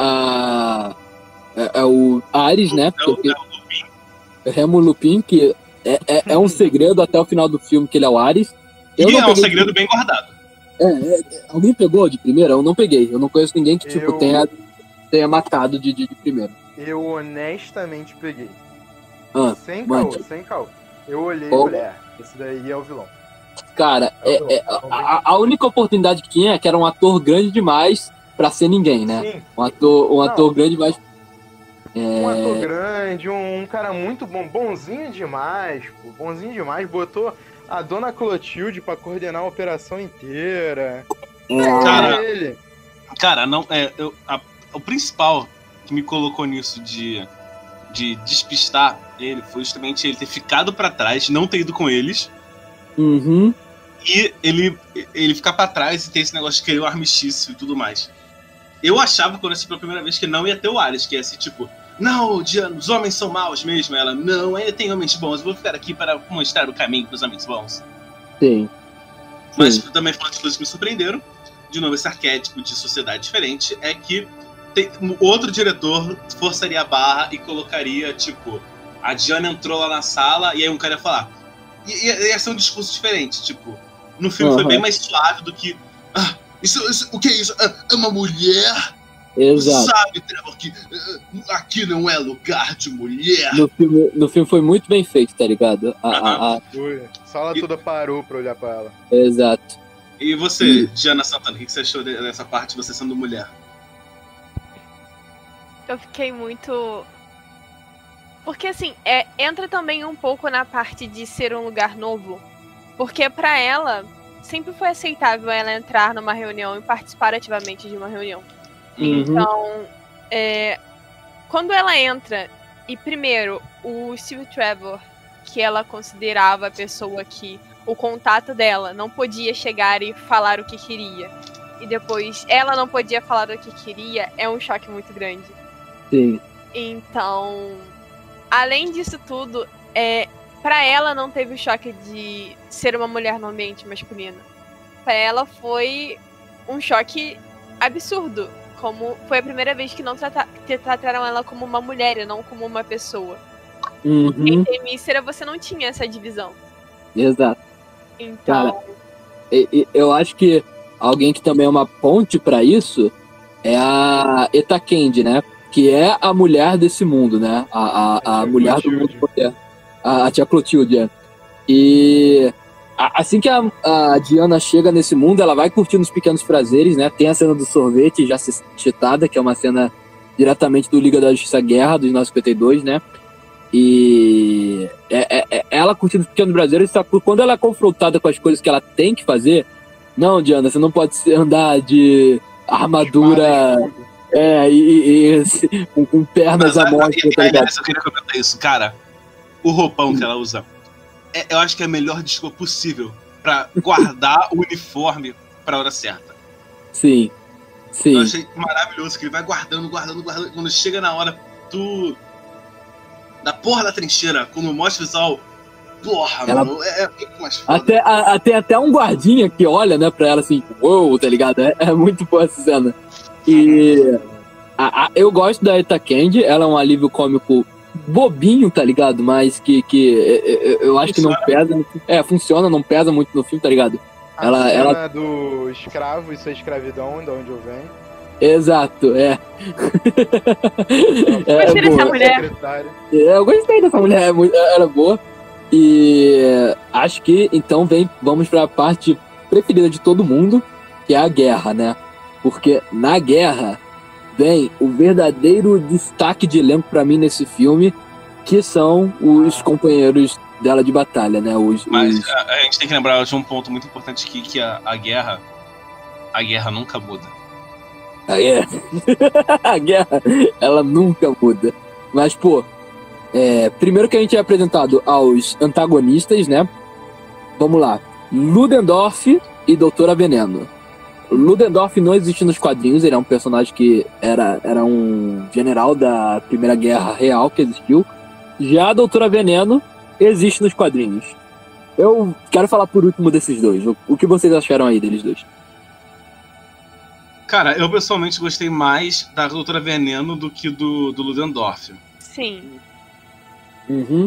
é o Ares, né?
É o Lupin.
Remo Lupin, que é um segredo até o final do filme que ele é o Ares. Eu
E
não
é um
peguei
segredo bem guardado.
Alguém pegou de primeira? Eu não peguei. Eu não conheço ninguém que tipo,
Eu-
tenha matado de primeira.
Eu honestamente peguei.
Ah,
Sem
mande.
caô, sem caô. Eu olhei e
Qual?
falei, esse daí é o vilão.
Cara, a única oportunidade que tinha é que era um ator grande demais pra ser ninguém, né?
Sim,
Um ator grande demais.
um ator grande, um cara muito bom, bonzinho demais, pô, bonzinho demais. Botou a dona Clotilde pra coordenar a operação inteira.
Cara,
Ele.
Cara, não, o principal que me colocou nisso de despistar ele foi justamente ele ter ficado pra trás, não ter ido com eles,
Uhum.
e ele ficar pra trás e ter esse negócio de querer o armistício e tudo mais. Eu achava, quando eu assisti pela primeira vez, que não ia ter o Ares, que ia ser tipo, não, Diana, os homens são maus mesmo. Ela, não, ainda tem homens bons, eu vou ficar aqui para mostrar o caminho pros homens bons.
Sim.
Mas
Sim.
também foi uma das coisas que me surpreenderam, de novo, esse arquétipo de sociedade diferente, é que outro diretor forçaria a barra e colocaria, tipo, a Diana entrou lá na sala e aí um cara ia falar. E ia ser um discurso diferente, tipo, no filme foi bem mais suave do que. O que é isso? É uma mulher?
Exato.
Sabe, Trevor, que aqui não é lugar de mulher.
No filme foi muito bem feito, tá ligado?
Foi. A sala toda parou pra olhar pra ela.
Exato.
E você, Diana Santana, o que você achou dessa parte de você sendo mulher?
Eu fiquei muito. Porque assim, entra também um pouco na parte de ser um lugar novo. Porque pra ela, sempre foi aceitável ela entrar numa reunião e participar ativamente de uma reunião.
Uhum.
Então, quando ela entra, e primeiro, o Steve Trevor, que ela considerava a pessoa que o contato dela não podia chegar e falar o que queria, e depois ela não podia falar o que queria, é um choque muito grande.
Sim.
Então, além disso tudo, pra ela não teve o choque de ser uma mulher no ambiente masculino. Pra ela foi um choque absurdo. Como foi a primeira vez que não trataram ela como uma mulher e não como uma pessoa.
Uhum.
Em Temícera você não tinha essa divisão.
Exato.
Então,
Eu acho que alguém que também é uma ponte pra isso é a Eta Candy, né? Que é a mulher desse mundo, né? A mulher do mundo moderno. A tia Clotilde, é. E assim que a Diana chega nesse mundo, ela vai curtindo os pequenos prazeres, né? Tem a cena do sorvete, já citada, que é uma cena diretamente do Liga da Justiça Guerra, dos 952, né? E ela curtindo os pequenos prazeres, só que quando ela é confrontada com as coisas que ela tem que fazer, não, Diana, você não pode andar de armadura... com pernas à mostra, tá ligado?
Eu queria comentar isso, cara. O roupão que ela usa, eu acho que é a melhor desculpa possível pra guardar o uniforme pra hora certa.
Sim.
Eu achei maravilhoso que ele vai guardando. Quando chega na hora da porra da trincheira, quando mostra o visual, porra,
ela...
mano, é muito mais foda.
Até um guardinha que olha, né, pra ela assim, uou, tá ligado? É muito boa essa cena. E eu gosto da Eta Candy, ela é um alívio cômico bobinho, tá ligado? Mas que eu acho funciona. Que não pesa. Funciona, não pesa muito no filme, tá ligado?
A cena do escravo, isso é escravidão, de onde eu venho.
Exato,
gostei dessa mulher.
Eu gostei dessa mulher, era boa. E acho que então vamos pra parte preferida de todo mundo, que é a guerra, né? Porque na guerra vem o verdadeiro destaque de elenco pra mim nesse filme, que são os companheiros dela de batalha, né?
Mas a gente tem que lembrar de um ponto muito importante aqui, que a guerra nunca muda.
A guerra, ela nunca muda. Mas, pô, primeiro que a gente é apresentado aos antagonistas, né? Vamos lá. Ludendorff e Doutora Veneno. Ludendorff não existe nos quadrinhos, ele é um personagem que era um general da Primeira Guerra Real que existiu. Já a Doutora Veneno existe nos quadrinhos. Eu quero falar por último desses dois. O que vocês acharam aí deles dois?
Cara, eu pessoalmente gostei mais da Doutora Veneno do que do Ludendorff.
Sim.
Uhum.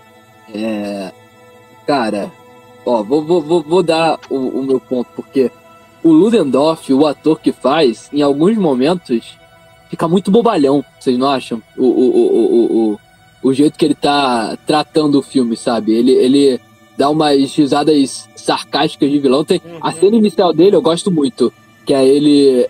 Cara, ó, vou dar o meu ponto, porque o Ludendorff, o ator que faz, em alguns momentos, fica muito bobalhão, vocês não acham? O jeito que ele tá tratando o filme, sabe? Ele dá umas risadas sarcásticas de vilão. A cena inicial dele eu gosto muito, que é ele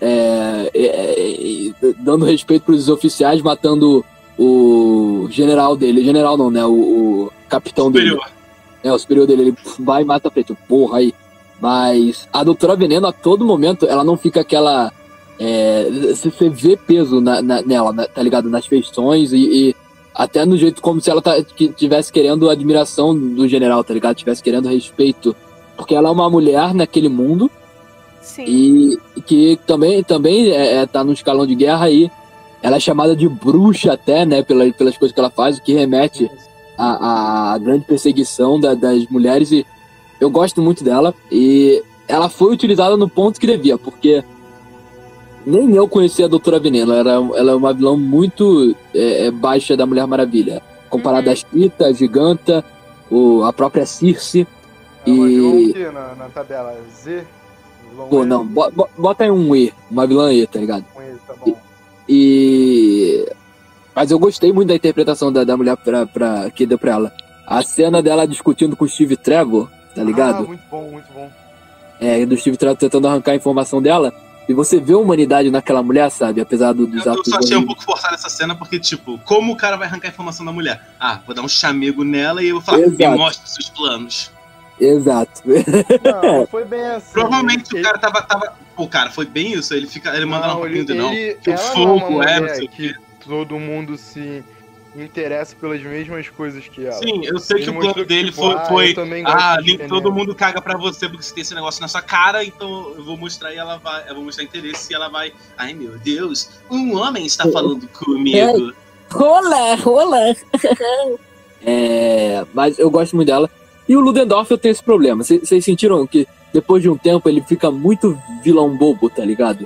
dando respeito pros oficiais, matando o general dele. General não, né? O capitão
superior
dele. O superior dele. Ele vai e mata preto. Porra, aí. Mas a Doutora Veneno, a todo momento, ela não fica aquela... você vê peso nela, tá ligado? Nas feições e até no jeito como se ela tivesse querendo admiração do general, tá ligado? Tivesse querendo respeito. Porque ela é uma mulher naquele mundo.
Sim.
E que também tá no escalão de guerra aí. Ela é chamada de bruxa até, né? Pelas coisas que ela faz, o que remete à grande perseguição das mulheres. E eu gosto muito dela. E ela foi utilizada no ponto que devia, porque nem eu conhecia a Doutora Veneno. Ela é uma vilã muito baixa da Mulher Maravilha. Comparada à Cheetah, a Giganta, a própria Circe.
Uma vilã o quê na tabela? Z?
Pô, não, bota aí um E, uma vilã E, tá ligado?
Um E, tá bom.
Mas eu gostei muito da interpretação da mulher que deu pra ela. A cena dela discutindo com o Steve Trevor, tá ligado?
Muito bom, muito bom.
Do Steve Trevor tentando arrancar a informação dela. E você vê a humanidade naquela mulher, sabe? Apesar dos atos...
Eu só achei um pouco forçada essa cena, porque, tipo, como o cara vai arrancar a informação da mulher? Vou dar um chamego nela e eu vou falar, me mostra os seus planos.
Exato.
Não foi bem assim.
Provavelmente o cara tava... Pô, cara, foi bem isso? Ele manda uma papinha de não.
Ela
fogo,
não é uma
não sei o
que todo mundo se interessa pelas mesmas coisas que ela.
Sim, eu sei que o plano dele foi nem todo mundo caga pra você porque você tem esse negócio na sua cara, então eu vou mostrar eu vou mostrar interesse e ela vai... Ai, meu Deus, um homem está falando comigo.
Rola. Mas eu gosto muito dela. E o Ludendorff eu tenho esse problema. Vocês sentiram que depois de um tempo ele fica muito vilão bobo, tá ligado?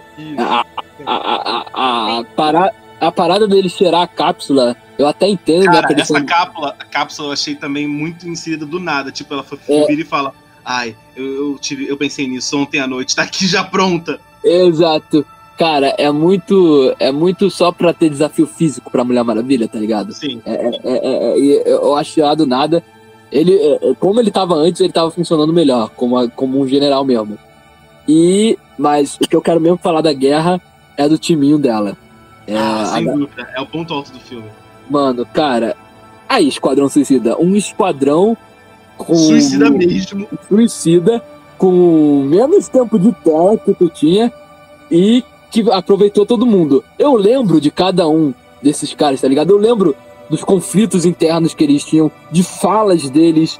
A parada dele cheirar a cápsula, eu até entendo.
Cara, essa cápsula eu achei também muito inserida do nada. Tipo, ela vira e fala: ai, eu pensei nisso ontem à noite, tá aqui já pronta.
Exato. Cara, é muito só pra ter desafio físico pra Mulher Maravilha, tá ligado?
Sim.
Eu acho do nada. Como ele tava antes, ele tava funcionando melhor, como um general mesmo. Mas o que eu quero mesmo falar da guerra é do timinho dela.
Sem dúvida, é o ponto alto do filme.
Mano, cara, aí, Esquadrão Suicida. Um esquadrão com...
Suicida mesmo.
Suicida, com menos tempo de tela que tu tinha e que aproveitou todo mundo. Eu lembro de cada um desses caras, tá ligado? Eu lembro dos conflitos internos que eles tinham, de falas deles,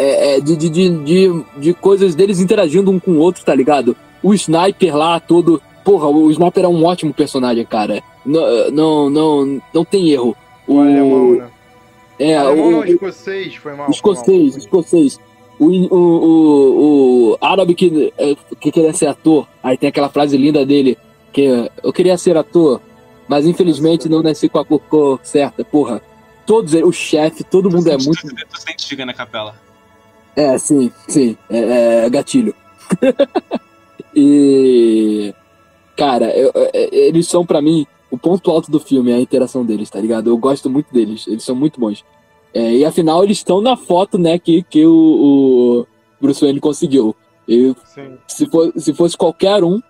de coisas deles interagindo um com o outro, tá ligado? O Sniper lá todo... Porra, o Sniper é um ótimo personagem, cara. Não tem erro.
O alemão, né?
O
escocês foi mal.
Escocês. O árabe que queria ser ator. Aí tem aquela frase linda dele, que eu queria ser ator, mas infelizmente não nasci com a cor certa. Porra, todos eles, o chefe, todo mundo é muito...
Tu se identifica na capela.
Sim. Gatilho. E... Cara, eles são pra mim o ponto alto do filme, a interação deles, tá ligado? Eu gosto muito deles, eles são muito bons. E afinal eles estão na foto, né, que o Bruce Wayne conseguiu. Se fosse qualquer um,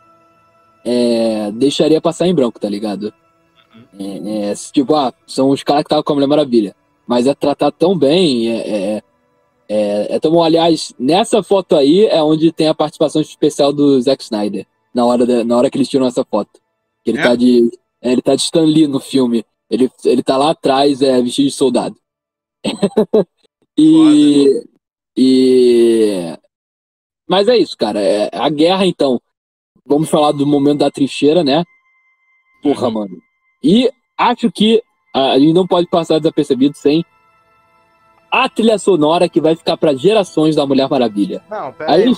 deixaria passar em branco, tá ligado? Tipo, são os caras que estavam com a Mulher Maravilha. mas é tratado tão bem. Tão bom. Aliás, nessa foto aí é onde tem a participação especial do Zack Snyder, na hora que eles tiram essa foto. Que ele tá de Stan Lee no filme. Ele tá lá atrás, vestido de soldado. Mas é isso, cara. A guerra, então. Vamos falar do momento da trincheira, né? Porra, mano. E acho que a gente não pode passar desapercebido sem a trilha sonora que vai ficar pra gerações da Mulher Maravilha.
Não, peraí.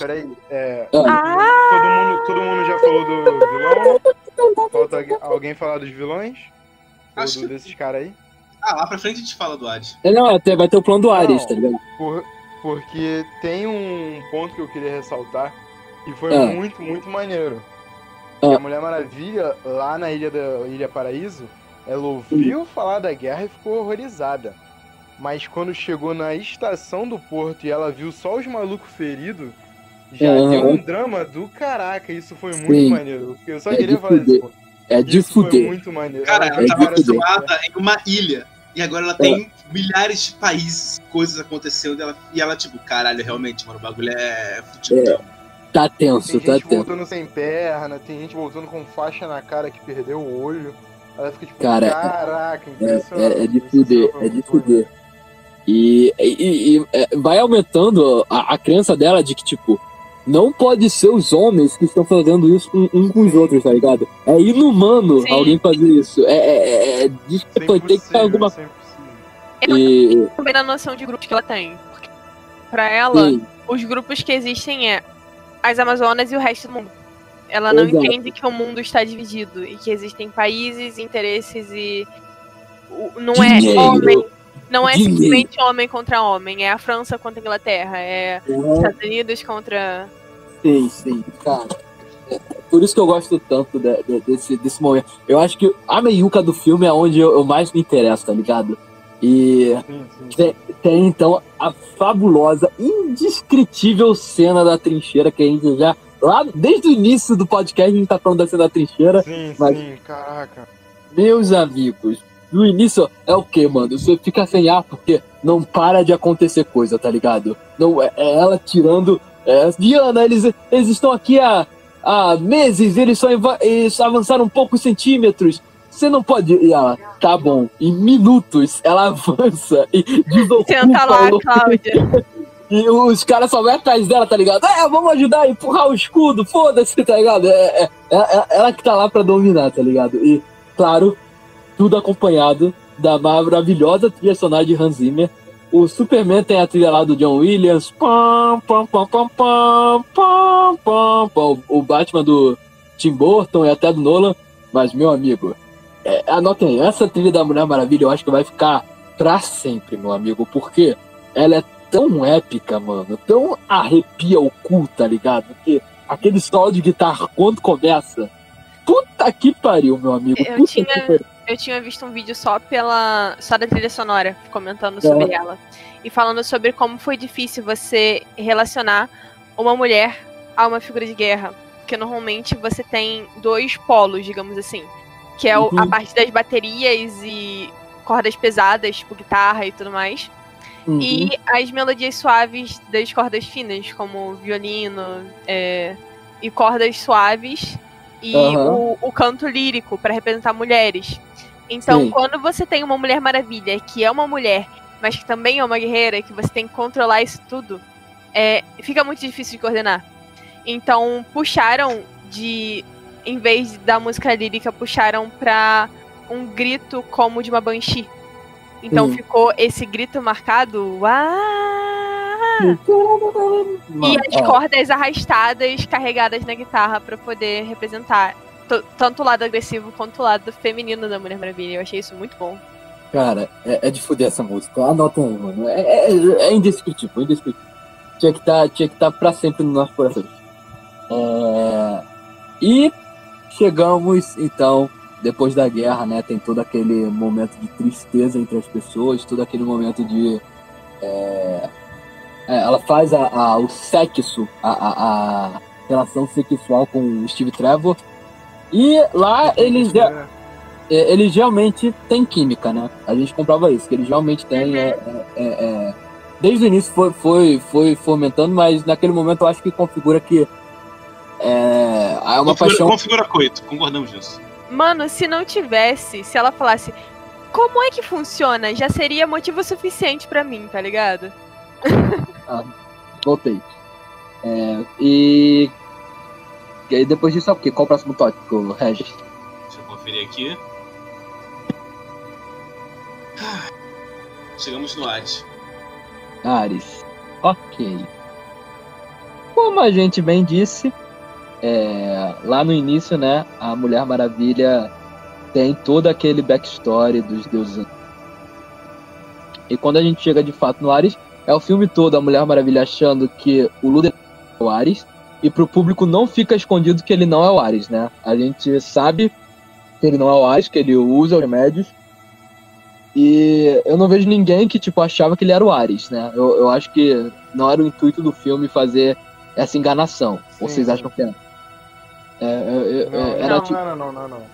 Todo mundo já falou do vilão? Falta alguém falar dos vilões? Ou desses caras aí?
Lá pra frente a gente fala do Ares.
Vai ter o plano do Ares, tá ligado?
Porque tem um ponto que eu queria ressaltar e foi muito, muito maneiro. A Mulher Maravilha, lá na Ilha Paraíso, ela ouviu falar da guerra e ficou horrorizada. Mas quando chegou na estação do porto e ela viu só os malucos feridos, já deu um drama do caraca. Isso foi muito maneiro. Eu só queria falar isso.
Isso foi
muito maneiro.
Cara, ela tava acostumada em uma ilha. E agora ela tem milhares de países, coisas acontecendo. E ela tipo, caralho, realmente, mano, o bagulho é fudido.
Tá tenso,
tem gente voltando sem perna, tem gente voltando com faixa na cara que perdeu o olho. Ela fica tipo, caraca, impressionante.
É de fuder. E vai aumentando a crença dela de que, tipo, não pode ser os homens que estão fazendo isso um com os outros, tá ligado? É inumano alguém fazer isso. Tem que ter alguma coisa.
Eu também na noção de grupos que ela tem. Porque pra ela, os grupos que existem as Amazonas e o resto do mundo. Ela não entende que o mundo está dividido e que existem países, interesses e não é homem, não é simplesmente homem contra homem, é a França contra a Inglaterra, é os Estados Unidos contra...
Sim, cara. Por isso que eu gosto tanto desse momento. Eu acho que a meiuca do filme é onde eu mais me interesso, tá ligado? E tem então a fabulosa, indescritível cena da trincheira que a gente já... Lá, desde o início do podcast a gente tá falando da cena da trincheira.
Sim, caraca.
Meus amigos, no início é o que, mano? Você fica sem ar porque não para de acontecer coisa, tá ligado? Não, é ela tirando... Diana, eles estão aqui há meses, eles só avançaram poucos centímetros. Você não pode... E ela, tá bom. Em minutos, ela avança e desocupa...
Senta lá, Cláudia.
E os caras só vão atrás dela, tá ligado? Vamos ajudar a empurrar o escudo, foda-se, tá ligado? Ela que tá lá pra dominar, tá ligado? E, claro, tudo acompanhado da maravilhosa trilha sonora de Hans Zimmer. O Superman tem a trilha lá do John Williams. O Batman do Tim Burton e até do Nolan. Mas, meu amigo, anotem aí, essa trilha da Mulher Maravilha eu acho que vai ficar pra sempre, meu amigo. Porque ela é tão épica, mano. Tão arrepia o cu, tá ligado? Que aquele solo de guitarra quando começa... Puta que pariu, meu amigo.
Eu tinha visto um vídeo só da trilha sonora, comentando sobre ela. E falando sobre como foi difícil você relacionar uma mulher a uma figura de guerra. Porque normalmente você tem dois polos, digamos assim. Que é a parte das baterias e cordas pesadas, tipo guitarra e tudo mais. E as melodias suaves das cordas finas, como violino e cordas suaves. E o canto lírico, para representar mulheres. Então, quando você tem uma Mulher Maravilha, que é uma mulher, mas que também é uma guerreira, que você tem que controlar isso tudo, fica muito difícil de coordenar. Então, em vez da música lírica, puxaram pra um grito como de uma banshee. Então ficou esse grito marcado, e as cordas arrastadas, carregadas na guitarra pra poder representar tanto o lado agressivo quanto o lado feminino da Mulher Maravilha. Eu achei isso muito bom.
Cara, é de fuder essa música. Anota aí, mano. É indescritível, indescritível. Tinha que tá pra sempre no nosso coração. E chegamos, então, depois da guerra, né? Tem todo aquele momento de tristeza entre as pessoas, todo aquele momento de... ela faz o sexo, a relação sexual com o Steve Trevor. E lá eles... eles realmente têm química, né? A gente comprova isso, que eles realmente têm. Desde o início foi fomentando, mas naquele momento eu acho que configura que é uma paixão.
Configura coito, concordamos nisso.
Mano, se não tivesse, se ela falasse como é que funciona, já seria motivo suficiente pra mim, tá ligado?
Voltei. E aí depois disso, o quê? Qual o próximo tópico, Regis?
Deixa eu conferir aqui. Chegamos no Ares.
Ares. Ok. Como a gente bem disse, lá no início, né, a Mulher Maravilha tem todo aquele backstory dos deuses. E quando a gente chega de fato no Ares, é o filme todo a Mulher Maravilha achando que o Luthor é o Ares, e pro público não fica escondido que ele não é o Ares, né? A gente sabe que ele não é o Ares, que ele usa os remédios, e eu não vejo ninguém que tipo achava que ele era o Ares, né? Eu acho que não era o intuito do filme fazer essa enganação.
Sim,
ou vocês acham que é?
Não.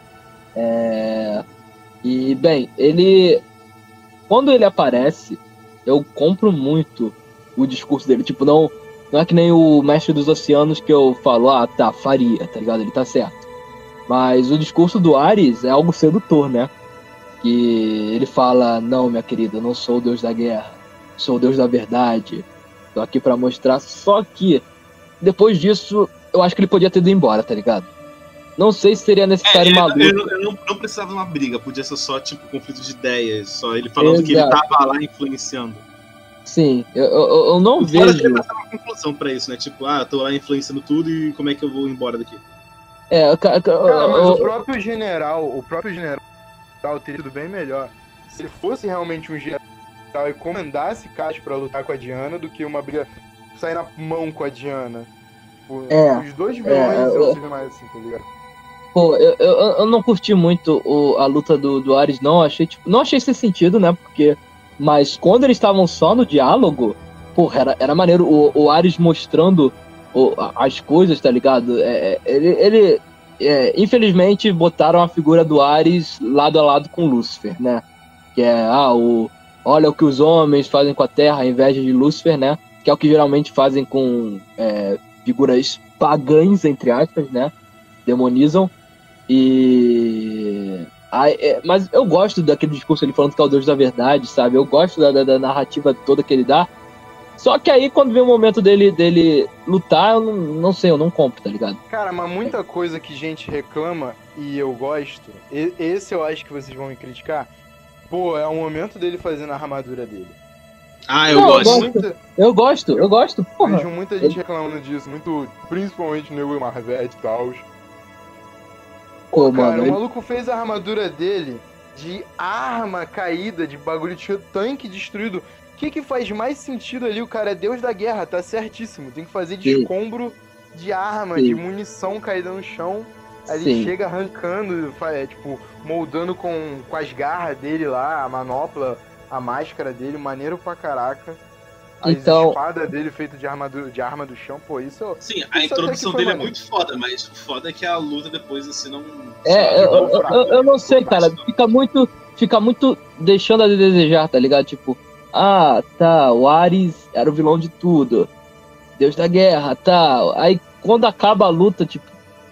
E bem, quando ele aparece, eu compro muito o discurso dele. Tipo, não é que nem o Mestre dos Oceanos que eu falo, faria, tá ligado? Ele tá certo. Mas o discurso do Ares é algo sedutor, né? Que ele fala, não, minha querida, eu não sou o deus da guerra, sou o deus da verdade. Tô aqui pra mostrar. Só que, depois disso, eu acho que ele podia ter ido embora, tá ligado? Não sei se seria necessário uma luta.
Eu não precisava de uma briga, podia ser só, tipo, conflito de ideias, só ele falando que ele tava lá influenciando.
Sim, eu não vejo...
Fora que ele passava uma conclusão pra isso, né? Tipo, eu tô lá influenciando tudo e como é que eu vou embora daqui?
Mas o próprio general teria sido bem melhor se ele fosse realmente um general e comandasse caras pra lutar com a Diana do que uma briga sair na mão com a Diana. Os dois vilões eu seria mais assim, tá ligado?
Pô, eu não curti muito a luta do Ares, não. Não achei esse sentido, né? Mas quando eles estavam só no diálogo, porra, era maneiro. O Ares mostrando as coisas, tá ligado? Infelizmente botaram a figura do Ares lado a lado com Lúcifer, né? Que olha o que os homens fazem com a Terra, a inveja de Lúcifer, né? Que é o que geralmente fazem com figuras pagãs, entre aspas, né? Demonizam. Mas eu gosto daquele discurso ele falando que é o Deus da verdade, sabe? Eu gosto da narrativa toda que ele dá. Só que aí, quando vem o momento dele lutar, eu não sei, eu não compro, tá ligado?
Cara, mas muita coisa que gente reclama e eu gosto, esse eu acho que vocês vão me criticar, é o momento dele fazendo a armadura dele.
Eu gosto, porra.
Vejo muita gente reclamando disso, principalmente no Marvete e tal. O maluco fez a armadura dele de arma caída, de bagulho de tanque destruído. O que faz mais sentido ali? O cara é deus da guerra, tá certíssimo. Tem que fazer de escombro de arma, de munição caída no chão. Aí ele chega arrancando, moldando com as garras dele lá, a manopla, a máscara dele, maneiro pra caraca. A espada dele feita de arma do chão, isso...
Sim, a introdução dele é muito foda, mas o foda é que a luta depois, assim, não...
Eu não sei, cara, fica muito deixando a desejar, tá ligado? Tipo, o Ares era o vilão de tudo, Deus da guerra, aí quando acaba a luta, tipo,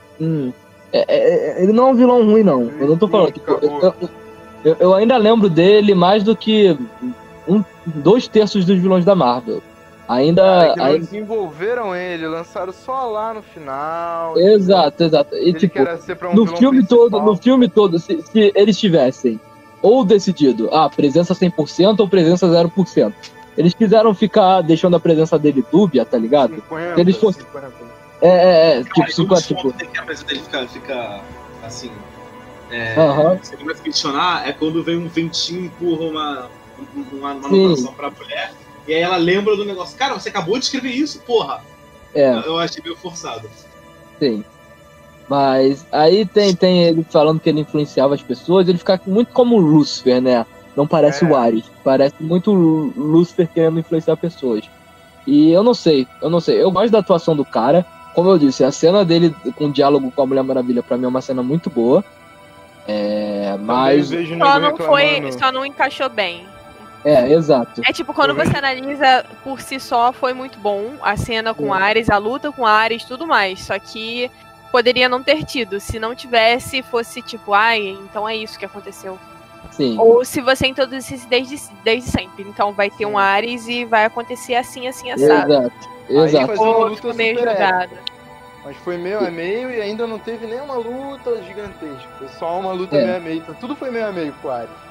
ele não é um vilão ruim, não, eu não tô falando, eu ainda lembro dele mais do que 2/3 dos vilões da Marvel. Ainda
desenvolveram ele, lançaram só lá no final.
Exato. E tipo, no filme todo, se eles tivessem ou decidido presença 100% ou presença 0%, eles quiseram ficar deixando a presença dele dúbia, tá ligado?
50,
se eles fossem
50.
Tipo 50,
tipo, tem que a presença dele fica assim. Você começa a questionar, é quando vem um ventinho e empurra uma anotação pra mulher, e aí ela lembra do negócio. Cara, você acabou de escrever isso, porra! Eu achei meio forçado.
Sim. Mas aí tem ele falando que ele influenciava as pessoas, ele fica muito como o Lúcifer, né? Não parece o Ares, parece muito o Lúcifer querendo influenciar pessoas. E eu não sei, eu gosto da atuação do cara, como eu disse, a cena dele com o diálogo com a Mulher Maravilha pra mim é uma cena muito boa. Mas...
Vejo nego reclamando.
Só não encaixou bem.
Exato.
É tipo, quando você analisa por si só, foi muito bom. A cena com Ares, a luta com Ares, tudo mais. Só que poderia não ter tido. Se não tivesse, fosse tipo, então é isso que aconteceu.
Sim.
Ou se você introduzisse desde sempre. Então vai ter um Ares e vai acontecer assim, assado.
Exato.
Aí foi uma luta
meio
super
jogada.
épica. Mas foi meio a meio e ainda não teve nenhuma luta gigantesca. Foi só uma luta meio a meio. Então, tudo foi meio a meio com o Ares.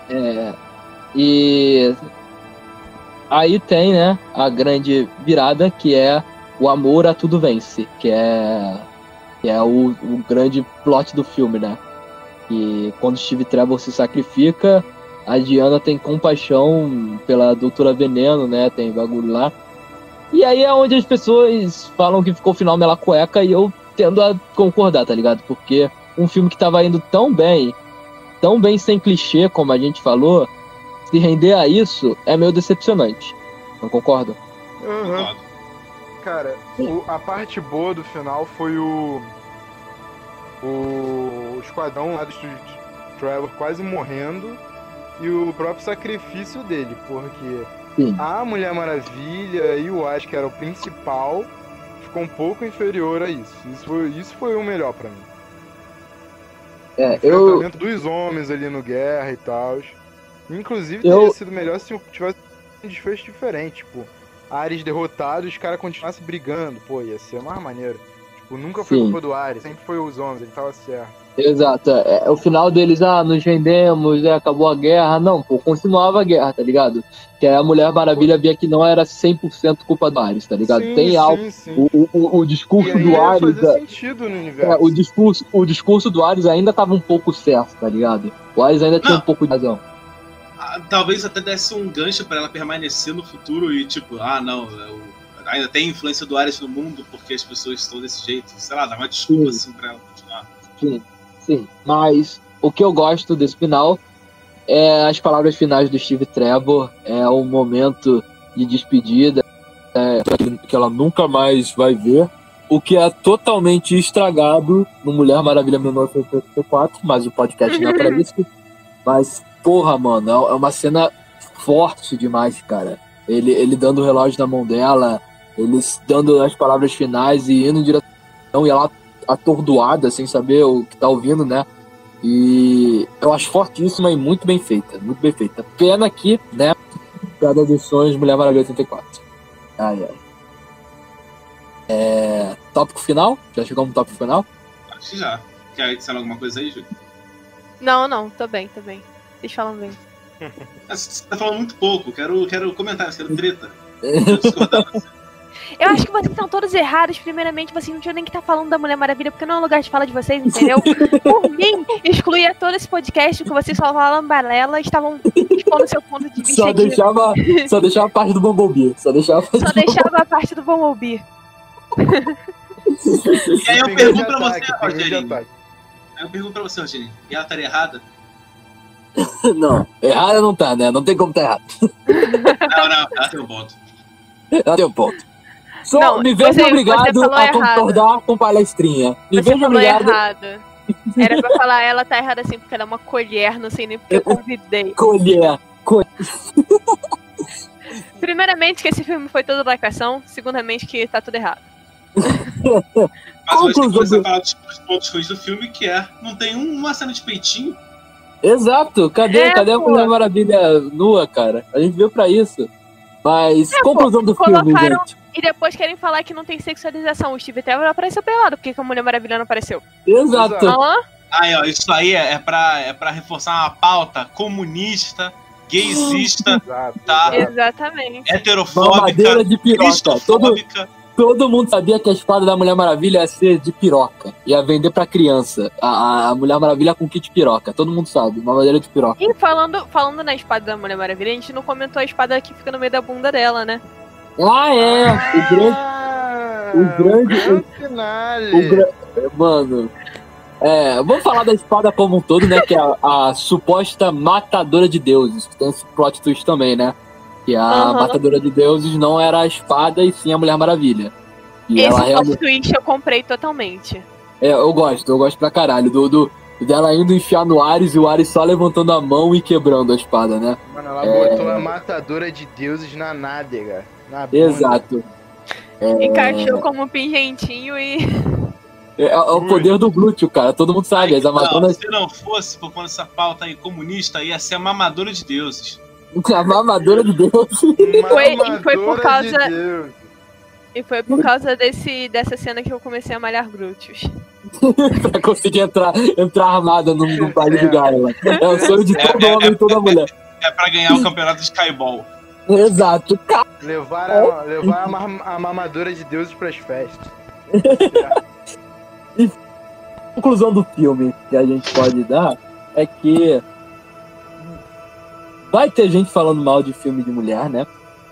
E aí tem, né, a grande virada, que é o amor a tudo vence, que é o grande plot do filme, né? E quando Steve Trevor se sacrifica, a Diana tem compaixão pela Doutora Veneno, né? Tem bagulho lá. E aí é onde as pessoas falam que ficou o final mela cueca, e eu tendo a concordar, tá ligado? Porque um filme que tava indo tão bem sem clichê, como a gente falou, se render a isso é meio decepcionante. Não concordo?
Uhum. Cara, a parte boa do final foi o esquadrão lá do Trevor quase morrendo e o próprio sacrifício dele, porque a Mulher Maravilha e o Ash, que era o principal, ficou um pouco inferior a isso. Isso foi o melhor pra mim. O enfrentamento dos homens ali no Guerra e tal. Inclusive, teria sido melhor se tivesse um desfecho diferente. Tipo, Ares derrotado e os caras continuassem brigando. Pô, ia ser mais maneiro. Tipo, nunca foi culpa do Ares, sempre foi os homens, ele tava certo.
Exato. O final deles, nos rendemos, acabou a guerra. Não, pô, continuava a guerra, tá ligado? Que a Mulher Maravilha via que não era 100% culpa do Ares, tá ligado? Tem algo.
Sim.
O discurso do Ares.
Sentido no universo.
O discurso do Ares ainda tava um pouco certo, tá ligado? O Ares ainda tinha um pouco de razão.
Talvez até desse um gancho pra ela permanecer no futuro e tipo, ainda tem influência do Ares no mundo porque as pessoas estão desse jeito. Sei lá, dá uma desculpa assim pra ela continuar.
Sim. Mas o que eu gosto desse final é as palavras finais do Steve Trevor. É um momento de despedida que ela nunca mais vai ver. O que é totalmente estragado no Mulher Maravilha 1984, mas o podcast não é pra isso. Mas, porra, mano, é uma cena forte demais, cara. Ele dando o relógio na mão dela, eles dando as palavras finais e indo em direção, e ela atordoada, sem saber o que tá ouvindo, né? E eu acho fortíssima e muito bem feita. Muito bem feita. Pena que, né? Cada dos sonhos, Mulher Maravilha 84. Tópico final? Já chegamos no tópico final?
Acho que já. Quer adicionar alguma coisa aí, Júlio?
Não, tô bem. Deixa falando bem.
Você tá falando muito pouco, quero comentários, quero treta. Quero discordar com você.
Eu acho que vocês estão todos errados. Primeiramente, vocês não tinham nem que estar falando da Mulher Maravilha, porque não é um lugar de fala de vocês, entendeu? Por mim, excluía todo esse podcast que vocês só falam balela, estavam expondo seu ponto de vista.
Só deixava a parte do Bumblebee. Só deixava
a parte do Bumblebee.
E aí eu pergunto pra você, Rogerinho. E ela estaria errada?
Não, errada não tá, né? Não tem como tá errado.
Não, ela tem um ponto.
Ela tem um ponto. Me vejo obrigado a concordar com palestrinha. Me vejo obrigado.
Errado. Era pra falar, ela tá errada assim, porque ela é uma colher, não sei nem porque eu convidei.
Colher.
Primeiramente, que esse filme foi toda lacração. Segundamente, que tá tudo errado.
Mas hoje tem coisa pra falar dos pontos ruins do filme, que não tem uma cena de peitinho.
Exato, cadê a Mulher Maravilha nua, cara? A gente veio pra isso. Mas, conclusão do filme, gente.
E depois querem falar que não tem sexualização. O Steve Trevor apareceu pelado, por que a Mulher Maravilha não apareceu?
Exato.
Isso aí é pra reforçar uma pauta comunista, gaysista, tá?
Exatamente.
Heterofóbica,
madeira de piroca.
cristofóbica.
Todo mundo sabia que a espada da Mulher Maravilha ia ser de piroca. Ia vender pra criança. A Mulher Maravilha com kit piroca. Todo mundo sabe. Uma madeira de piroca.
E falando na espada da Mulher Maravilha, a gente não comentou a espada que fica no meio da bunda dela, né? Mano.
Vamos falar da espada como um todo, né? Que é a suposta matadora de deuses. Tem esse plot twist também, né? Que a matadora de deuses não era a espada e sim a Mulher Maravilha. E
esse plot twist eu comprei totalmente.
Eu gosto pra caralho. Dela indo enfiar no Ares e o Ares só levantando a mão e quebrando a espada, né?
Mano, ela botou a matadora de deuses na nádega. Na bunda.
Exato.
Encaixou como um pingentinho e.
É o poder do glúteo, cara. Todo mundo sabe. As Amazonas.
Se não fosse por conta dessa pauta aí comunista, ia ser a mamadora de deuses.
A mamadora de Deus.
Foi por causa.
De Deus.
E foi por causa dessa cena que eu comecei a malhar glúteos.
Pra conseguir entrar armada no baile de Gaia. É o sonho de todo homem e toda mulher.
É pra ganhar o campeonato de Skyball.
Exato.
Levar a mamadora de deuses pras festas.
E a conclusão do filme que a gente pode dar é que vai ter gente falando mal de filme de mulher, né?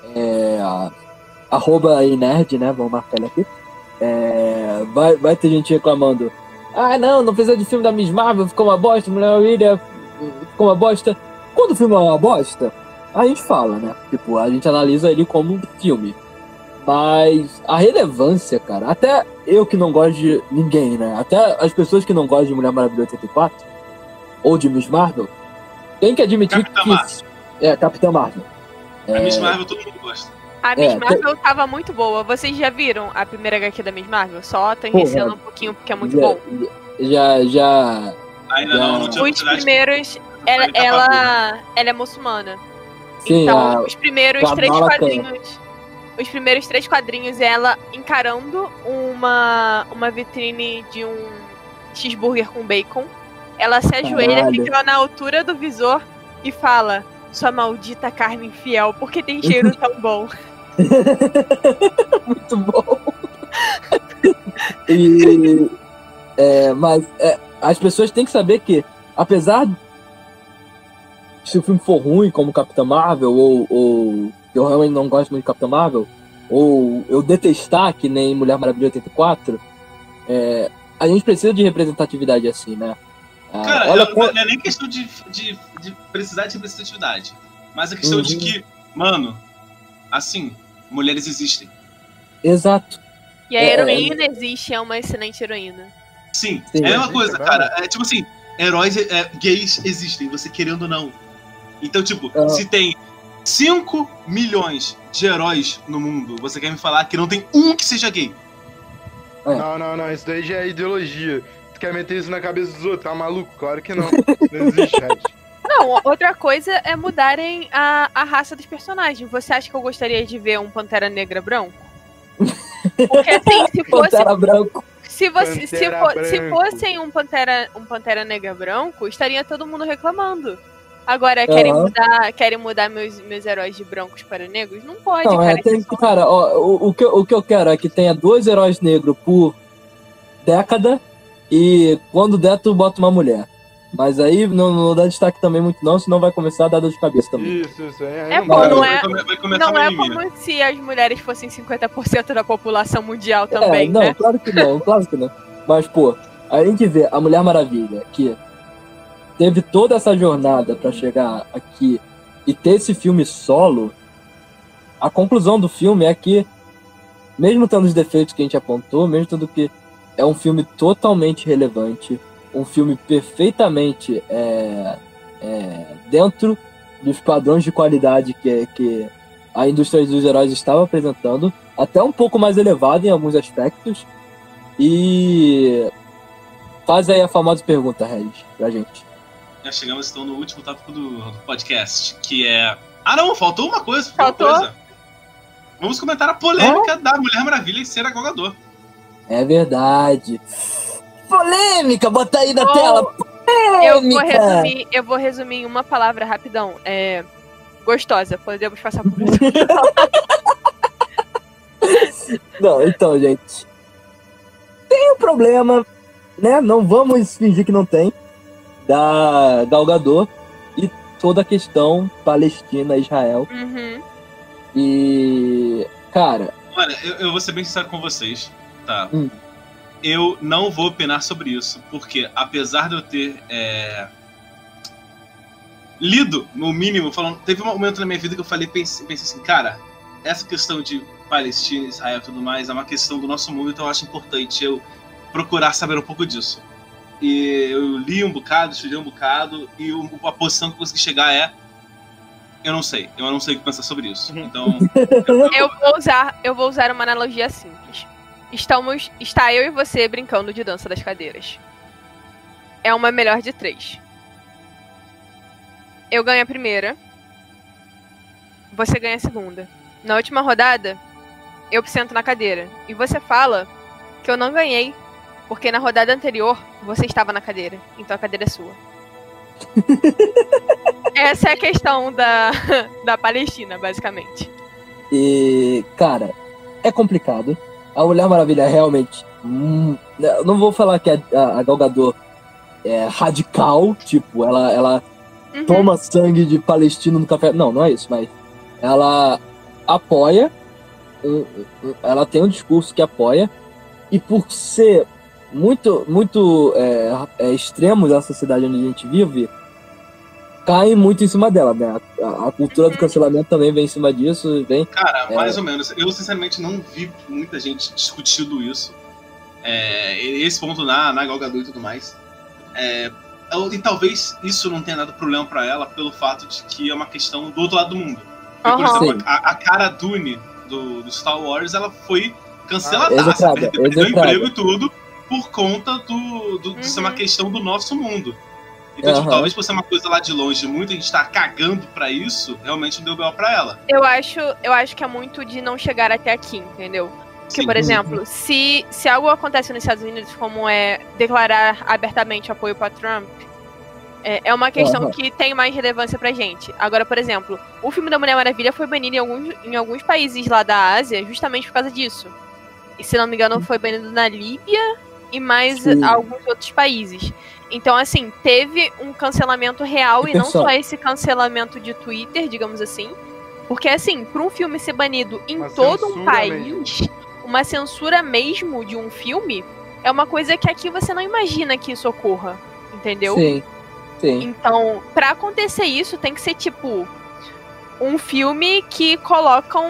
Arroba aí nerd, né? Vamos marcar ele aqui. Vai ter gente reclamando. Ah, não precisa de filme da Miss Marvel, ficou uma bosta, Mulher Maravilha ficou uma bosta. Quando o filme é uma bosta, a gente fala, né? Tipo, a gente analisa ele como um filme. Mas a relevância, cara, até eu que não gosto de ninguém, né? Até as pessoas que não gostam de Mulher Maravilha 84 ou de Miss Marvel, tem que admitir Capitã Marvel.
A Miss Marvel todo mundo gosta.
A Miss Marvel tava muito boa. Vocês já viram a primeira HQ da Miss Marvel? Só tangenciando um pouquinho porque é muito bom.
Já.
Ainda não tinha
os primeiros. Ela é muçulmana.
Sim,
então, os primeiros 3 quadrinhos. Os primeiros 3 quadrinhos, ela encarando uma vitrine de um cheeseburger com bacon. Ela se ajoelha, fica na altura do visor e fala: sua maldita carne infiel, por que tem cheiro tão bom?
Muito bom. Mas as pessoas têm que saber que, apesar de se o filme for ruim, como Capitã Marvel, ou eu realmente não gosto muito de Capitã Marvel, ou eu detestar, que nem Mulher Maravilha 84, a gente precisa de representatividade assim, né?
Cara, não é nem questão de precisar de representatividade, mas a questão de que, mano, assim, mulheres existem.
Exato.
E a heroína existe, é uma excelente heroína.
Sim, é a mesma coisa, cara. É tipo assim, heróis gays existem, você querendo ou não. Então, tipo, se tem 5 milhões de heróis no mundo, você quer me falar que não tem um que seja gay?
Não, isso daí já é ideologia. Tu quer meter isso na cabeça dos outros, tá maluco? Claro que não. Não existe, Red.
Não, outra coisa é mudarem a raça dos personagens. Você acha que eu gostaria de ver um Pantera Negra branco? Porque assim, se fosse...
Pantera branco.
Se fossem um Pantera Negra branco, estaria todo mundo reclamando. Agora, querem mudar meus heróis de brancos para negros? Não pode,
não,
cara.
Cara, o que eu quero é que tenha 2 heróis negros por década e quando der, tu bota uma mulher. Mas aí não dá destaque também muito não, senão vai começar a dar dor de cabeça também.
Isso.
Não é como se as mulheres fossem 50% da população mundial também,
não,
né?
Claro que não. Mas, pô, a gente vê a Mulher Maravilha, que teve toda essa jornada pra chegar aqui e ter esse filme solo, a conclusão do filme é que, mesmo tendo os defeitos que a gente apontou, mesmo tendo que é um filme totalmente relevante, um filme perfeitamente dentro dos padrões de qualidade que a indústria dos heróis estava apresentando, até um pouco mais elevado em alguns aspectos. E faz aí a famosa pergunta, Regis, pra gente.
Já chegamos então no último tópico do podcast, que é... não, faltou uma coisa. Vamos comentar a polêmica da Mulher Maravilha e ser a Gal Gadot.
É verdade. Polêmica, bota aí na tela.
Eu vou resumir em uma palavra rapidão. Gostosa, podemos passar por isso.
Não, então, gente. Tem um problema, né? Não vamos fingir que não tem. Da Gal Gadot e toda a questão Palestina-Israel. E, cara...
Olha, eu vou ser bem sincero com vocês, tá? Eu não vou opinar sobre isso, porque apesar de eu ter lido, no mínimo, falando... Teve um momento na minha vida que eu pensei assim, cara, essa questão de Palestina, Israel e tudo mais é uma questão do nosso mundo, então eu acho importante eu procurar saber um pouco disso. e eu li um bocado, estudei um bocado, e a posição que eu consegui chegar é... Eu não sei o que pensar sobre isso. Então...
eu vou usar uma analogia simples. Está eu e você brincando de dança das cadeiras. É uma melhor de 3. Eu ganho a primeira. Você ganha a segunda. Na última rodada, eu sento na cadeira. E você fala que eu não ganhei. Porque na rodada anterior, você estava na cadeira. Então a cadeira é sua. Essa é a questão da Palestina, basicamente.
E, cara, é complicado. A Mulher Maravilha é realmente... não vou falar que a Gal Gadot é radical, tipo, ela toma sangue de palestino no café. Não é isso, mas ela apoia, ela tem um discurso que apoia, e por ser muito extremos da sociedade onde a gente vive, cai muito em cima dela, né? A cultura do cancelamento também vem em cima disso.
Cara, mais ou menos. Eu, sinceramente, não vi muita gente discutindo isso. Esse ponto na Gal Gadot e tudo mais. E talvez isso não tenha dado problema pra ela pelo fato de que é uma questão do outro lado do mundo. Por exemplo, a Cara Dune do Star Wars, ela foi canceladaça, perdeu emprego e tudo por conta de ser uma questão do nosso mundo. Então, tipo, talvez por ser uma coisa lá de longe, muita gente tá cagando pra isso, realmente não deu B.O. pra ela.
Eu acho que é muito de não chegar até aqui, entendeu? Porque, por exemplo, se algo acontece nos Estados Unidos, como declarar abertamente apoio pra Trump, é uma questão que tem mais relevância pra gente. Agora, por exemplo, o filme da Mulher Maravilha foi banido em alguns países lá da Ásia, justamente por causa disso. E, se não me engano, foi banido na Líbia e mais alguns outros países. Então, assim, teve um cancelamento real e não só esse cancelamento de Twitter, digamos assim. Porque, assim, para um filme ser banido em todo um país, uma censura mesmo de um filme, é uma coisa que aqui você não imagina que isso ocorra, entendeu?
Sim.
Então, pra acontecer isso, tem que ser, tipo, um filme que colocam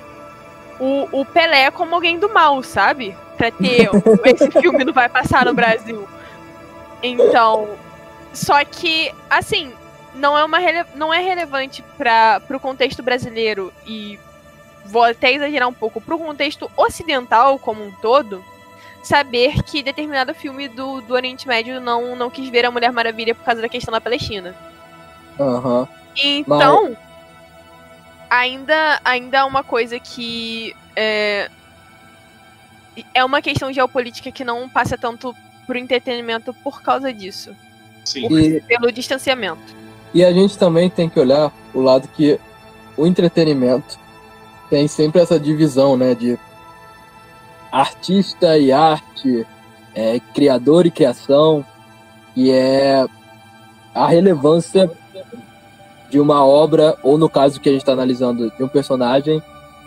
o Pelé como alguém do mal, sabe? Pra ter esse filme não vai passar no Brasil. Então, só que, assim, não é relevante pro contexto brasileiro e vou até exagerar um pouco, pro contexto ocidental como um todo, saber que determinado filme do Oriente Médio não quis ver a Mulher Maravilha por causa da questão da Palestina. Então, ainda é uma coisa que é uma questão geopolítica que não passa tanto pro entretenimento por causa disso.
Sim.
Pelo distanciamento.
E a gente também tem que olhar o lado que o entretenimento tem sempre essa divisão, né, de artista e arte, criador e criação, e a relevância de uma obra, ou no caso que a gente está analisando, de um personagem,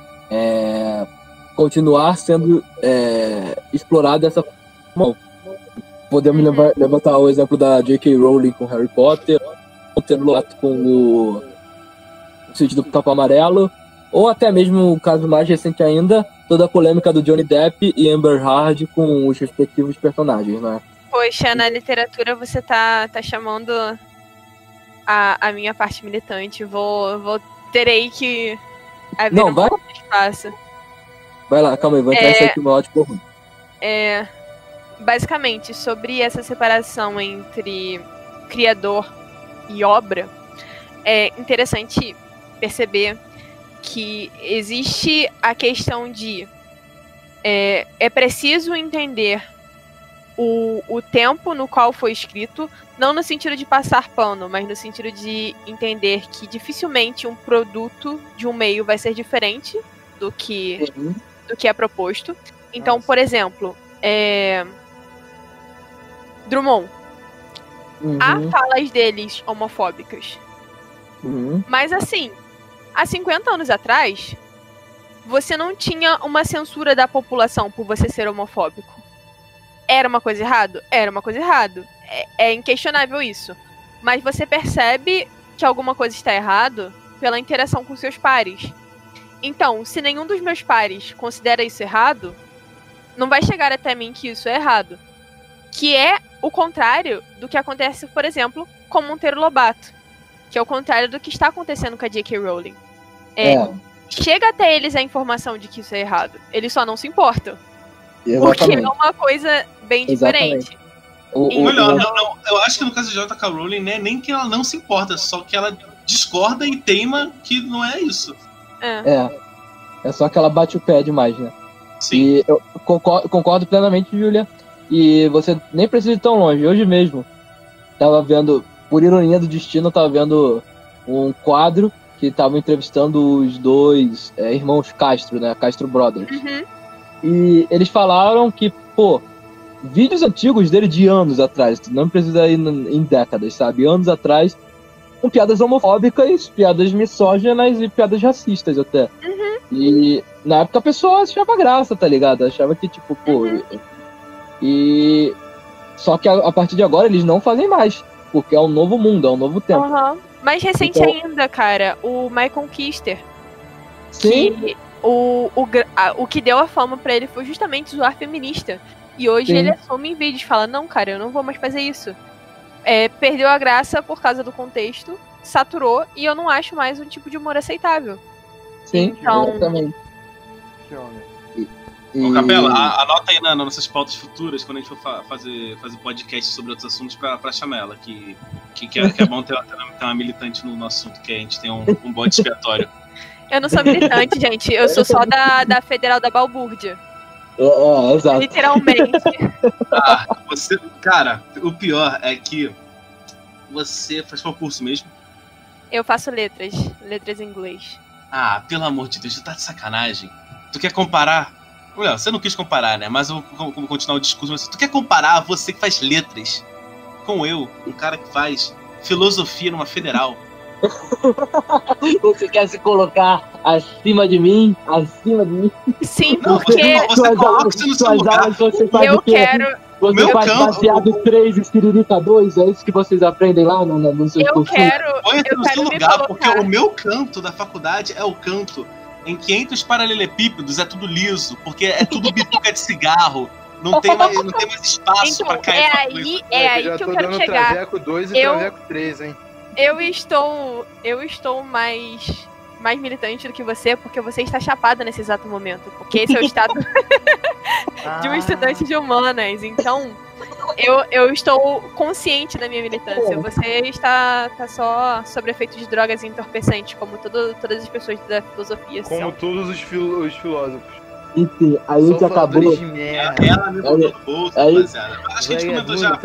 continuar sendo explorado dessa forma. Podemos levantar o exemplo da J.K. Rowling com Harry Potter, com o Sítio do Capão Amarelo, ou até mesmo o caso mais recente ainda, toda a polêmica do Johnny Depp e Amber Heard com os respectivos personagens, né?
Poxa, na literatura você tá chamando a minha parte militante. Terei que abrir espaço.
Vai lá, calma aí, vou entrar nesse aqui no áudio por
basicamente, sobre essa separação entre criador e obra, é interessante perceber que existe a questão de é preciso entender o tempo no qual foi escrito, não no sentido de passar pano, mas no sentido de entender que dificilmente um produto de um meio vai ser diferente do que é proposto. Então, por exemplo, Drummond. Há falas deles homofóbicas. Mas assim, há 50 anos atrás, você não tinha uma censura da população por você ser homofóbico. Era uma coisa errada? Era uma coisa errada. É inquestionável isso. Mas você percebe que alguma coisa está errado pela interação com seus pares. Então, se nenhum dos meus pares considera isso errado, não vai chegar até mim que isso é errado. Que é o contrário do que acontece, por exemplo, com Monteiro Lobato. Que é o contrário do que está acontecendo com a J.K. Rowling. Chega até eles a informação de que isso é errado. Eles só não se importam.
Exatamente.
Porque é uma coisa bem diferente.
Melhor, não, eu acho que no caso de J.K. Rowling, né, nem que ela não se importa, só que ela discorda e teima que não é isso.
É só que ela bate o pé demais, né?
Sim.
E eu concordo plenamente, Júlia. E você nem precisa ir tão longe. Hoje mesmo, tava vendo, por ironia do destino, eu tava vendo um quadro que estavam entrevistando os dois irmãos Castro, né? Castro Brothers.
Uhum.
E eles falaram que, vídeos antigos dele de anos atrás, não precisa ir em décadas, sabe? Anos atrás, com piadas homofóbicas, piadas misóginas e piadas racistas até.
Uhum.
E na época a pessoa achava graça, tá ligado? Achava que, tipo, E só que a partir de agora eles não fazem mais, porque é um novo mundo, é um novo tempo.
Uhum. Mais recente ainda, cara, o My Conquister.
Sim.
Que o que deu a fama pra ele foi justamente zoar feminista. E hoje ele assume em vídeos, fala, não, cara, eu não vou mais fazer isso. Perdeu a graça por causa do contexto, saturou, e eu não acho mais um tipo de humor aceitável.
Sim,
então...
exatamente.
Que homem.
Ô, Capela, anota aí nas nossas pautas futuras, quando a gente for fazer podcast sobre outros assuntos, pra chamar ela, que é bom ter uma militante no nosso assunto, que a gente tem um bode expiatório.
Eu não sou militante, gente, eu sou só da Federal da Balbúrdia.
Exato.
Literalmente.
Cara, o pior é que você faz qual curso mesmo?
Eu faço letras em inglês.
Pelo amor de Deus, tu tá de sacanagem. Tu quer comparar? Olha, você não quis comparar, né? Mas eu vou continuar o discurso. Mas tu quer comparar você que faz letras com eu, um cara que faz filosofia numa federal?
Você quer se colocar acima de mim?
Sim,
Não,
porque
você coloca-se no seu lugar.
Você faz
eu
o quê?
quero...
Você faz baseado 3 e Siririca 2? É isso que vocês aprendem lá no seu curso?
Põe-se no seu lugar, porque o meu canto da faculdade é o canto em que entre os paralelepípedos é tudo liso, porque é tudo bituca de cigarro. Não tem mais espaço
então,
pra cair.
É aí que eu quero chegar.
Traveco 2 e Traveco 3, hein?
Eu estou mais militante do que você, porque você está chapada nesse exato momento. Porque esse é o estado de um estudante de humanas. Então, eu estou consciente da minha militância. Você está só sob efeito de drogas entorpecentes, como todas as pessoas da filosofia.
Como todos os filósofos.
Enfim, a gente acabou.
De merda.
Ela me botou no bolso, rapaziada. Mas acho que a gente comentou já.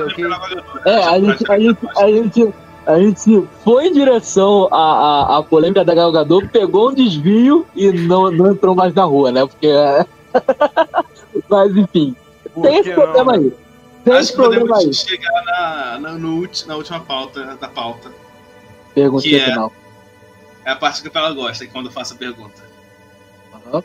A gente foi em direção à polêmica da Gal Gadot, pegou um desvio e não entrou mais na rua, né? Porque... Mas, enfim. Tem esse problema aí.
Acho que podemos chegar na última pauta da pauta.
Pergunta final.
É a parte que ela gosta, quando eu faço a pergunta.
Uhum.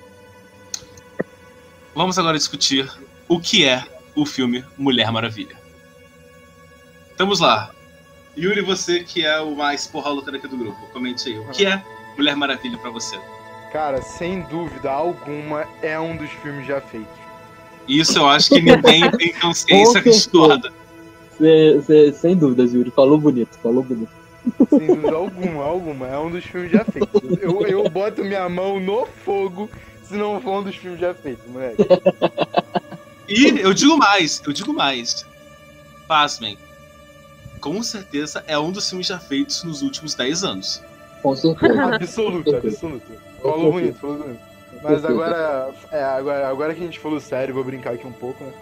Vamos agora discutir o que é o filme Mulher Maravilha. Estamos lá. Yuri, você que é o mais porra louca aqui do grupo, comente aí. O que é Mulher Maravilha pra você?
Cara, sem dúvida alguma, é um dos filmes já feitos.
Isso eu acho que ninguém tem consciência que discorda.
Sem dúvidas, Yuri. Falou bonito.
Sem dúvida alguma. É um dos filmes já feitos. Eu boto minha mão no fogo se não for um dos filmes já feitos, moleque.
E eu digo mais. Pasmem. Com certeza é um dos filmes já feitos nos últimos 10 anos.
Com certeza.
Absoluto. Falou bonito. Mas agora que a gente falou sério, vou brincar aqui um pouco, né?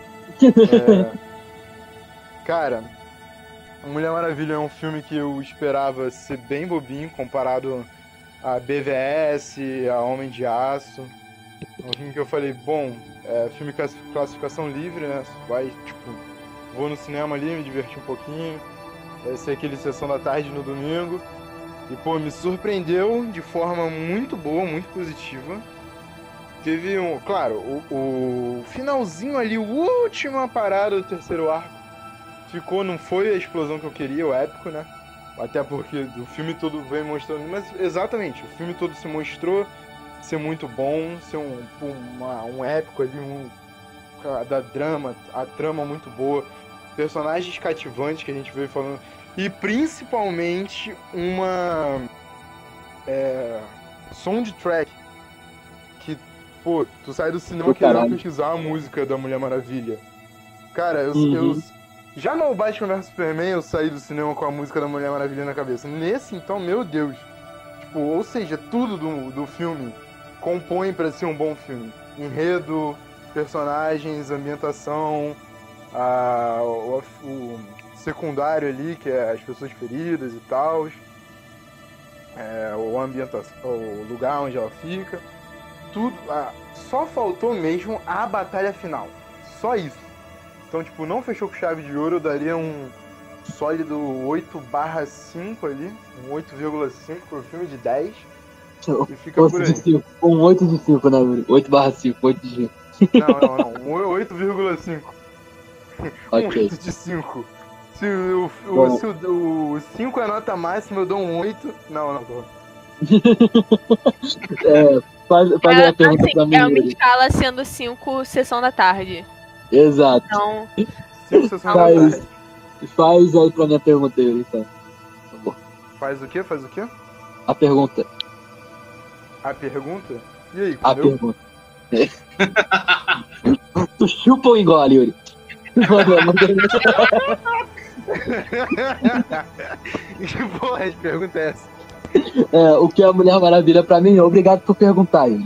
Cara, Mulher Maravilha é um filme que eu esperava ser bem bobinho comparado a BVS, a Homem de Aço. É um filme que eu falei, filme classificação livre, né? Vai, vou no cinema ali, me divertir um pouquinho. Vai ser aquele sessão da tarde no domingo. E, me surpreendeu de forma muito boa, muito positiva. Teve claro, o finalzinho ali, a última parada do terceiro arco, não foi a explosão que eu queria, o épico, né? Até porque o filme todo vem mostrando, mas exatamente, o filme todo se mostrou ser muito bom, ser um épico ali, da drama, a trama muito boa, personagens cativantes que a gente veio falando, e principalmente uma soundtrack que, pô, tu sai do cinema querendo pesquisar a música da Mulher Maravilha. Cara, eu já no Batman vs Superman eu saí do cinema com a música da Mulher Maravilha na cabeça. Nesse, então, meu Deus. Tipo, ou seja, tudo do filme compõe pra ser um bom filme. Enredo, personagens, ambientação, o secundário ali, que é as pessoas feridas e tal, o lugar onde ela fica, tudo. Só faltou mesmo a batalha final. Só isso. Então, tipo, não fechou com chave de ouro, eu daria um sólido 8/5 ali, um 8,5 pro filme de 10. E fica por aí.
Um 8 de 5, né, Yuri? 8/5, 8 de 5.
Não, um 8,5.
Ok.
Um 8 de 5. Se o 5 é a nota máxima, eu dou um 8. Não, tô.
Faz a pergunta
assim,
pra mim,
é uma
Yuri.
escala sendo 5 sessão da tarde.
Exato.
Então,
5 sessões da tarde.
Faz aí pra minha pergunta, Yuri, então. Por favor.
Faz o quê?
A pergunta.
A pergunta? E aí,
A
comeu?
pergunta. Tu chupa ou engole, Yuri?
Que porra de pergunta é essa?
O que é a Mulher Maravilha pra mim? Obrigado por perguntar, Yuri.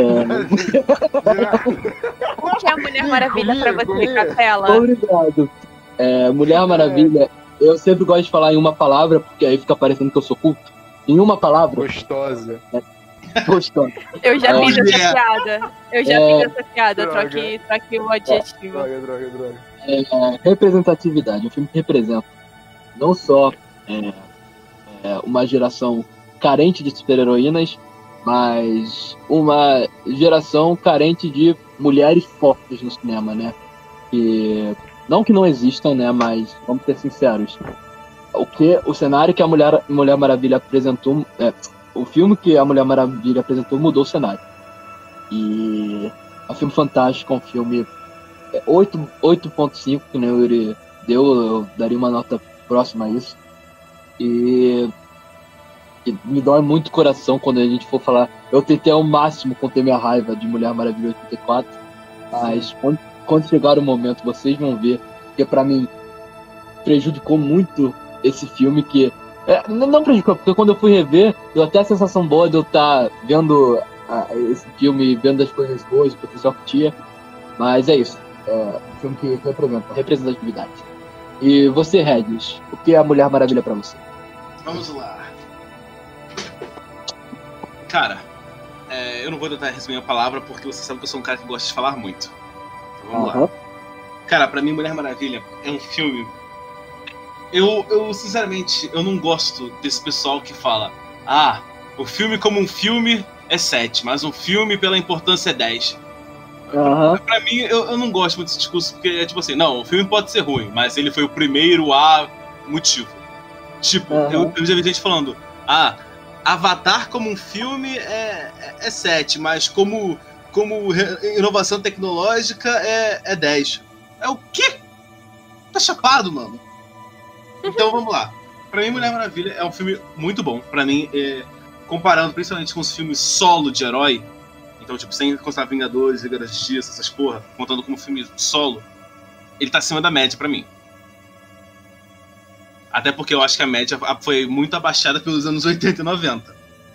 o que é a Mulher Maravilha pra você, Capela?
Obrigado. Mulher Maravilha, eu sempre gosto de falar em uma palavra, porque aí fica parecendo que eu sou culto. Em uma palavra.
Gostosa.
Gostosa.
Eu já fiz essa piada.
Droga.
Troque o adjetivo.
Droga.
Representatividade. Um filme que representa não só uma geração carente de super-heroínas, mas uma geração carente de mulheres fortes no cinema, né? Não que não existam, né? Mas vamos ser sinceros. O cenário que a Mulher Maravilha apresentou, o filme que a Mulher Maravilha apresentou mudou o cenário. E é um filme fantástico, um filme 8.5, que nem o Yuri deu, eu daria uma nota próxima a isso. E me dói muito o coração quando a gente for falar. Eu tentei ao máximo conter minha raiva de Mulher Maravilha 84, mas quando chegar o momento vocês vão ver, porque pra mim prejudicou muito esse filme, que não prejudicou, porque quando eu fui rever, deu até a sensação boa de eu estar vendo esse filme, vendo as coisas boas, o potencial que tinha, mas é isso, um filme que representa representatividade. E você, Regis, o que é a Mulher Maravilha pra você?
Vamos lá. Cara, eu não vou tentar resumir a palavra, porque você sabe que eu sou um cara que gosta de falar muito. Então, vamos lá. Cara, pra mim, Mulher Maravilha é um filme... Eu sinceramente, eu não gosto desse pessoal que fala: o filme como um filme é 7, mas um filme pela importância é 10. Pra mim, eu não gosto muito desse discurso, porque é tipo assim, não, o filme pode ser ruim, mas ele foi o primeiro motivo. Tipo, eu já vi gente falando: Avatar como um filme é 7, mas como inovação tecnológica é 10. É o quê? Tá chapado, mano. Então vamos lá. Pra mim, Mulher Maravilha é um filme muito bom. Pra mim, comparando principalmente com os filmes solo de herói, então, tipo, sem contar Vingadores, Liga da Justiça, essas porra, contando como filme solo, ele tá acima da média pra mim. Até porque eu acho que a média foi muito abaixada pelos anos 80 e 90.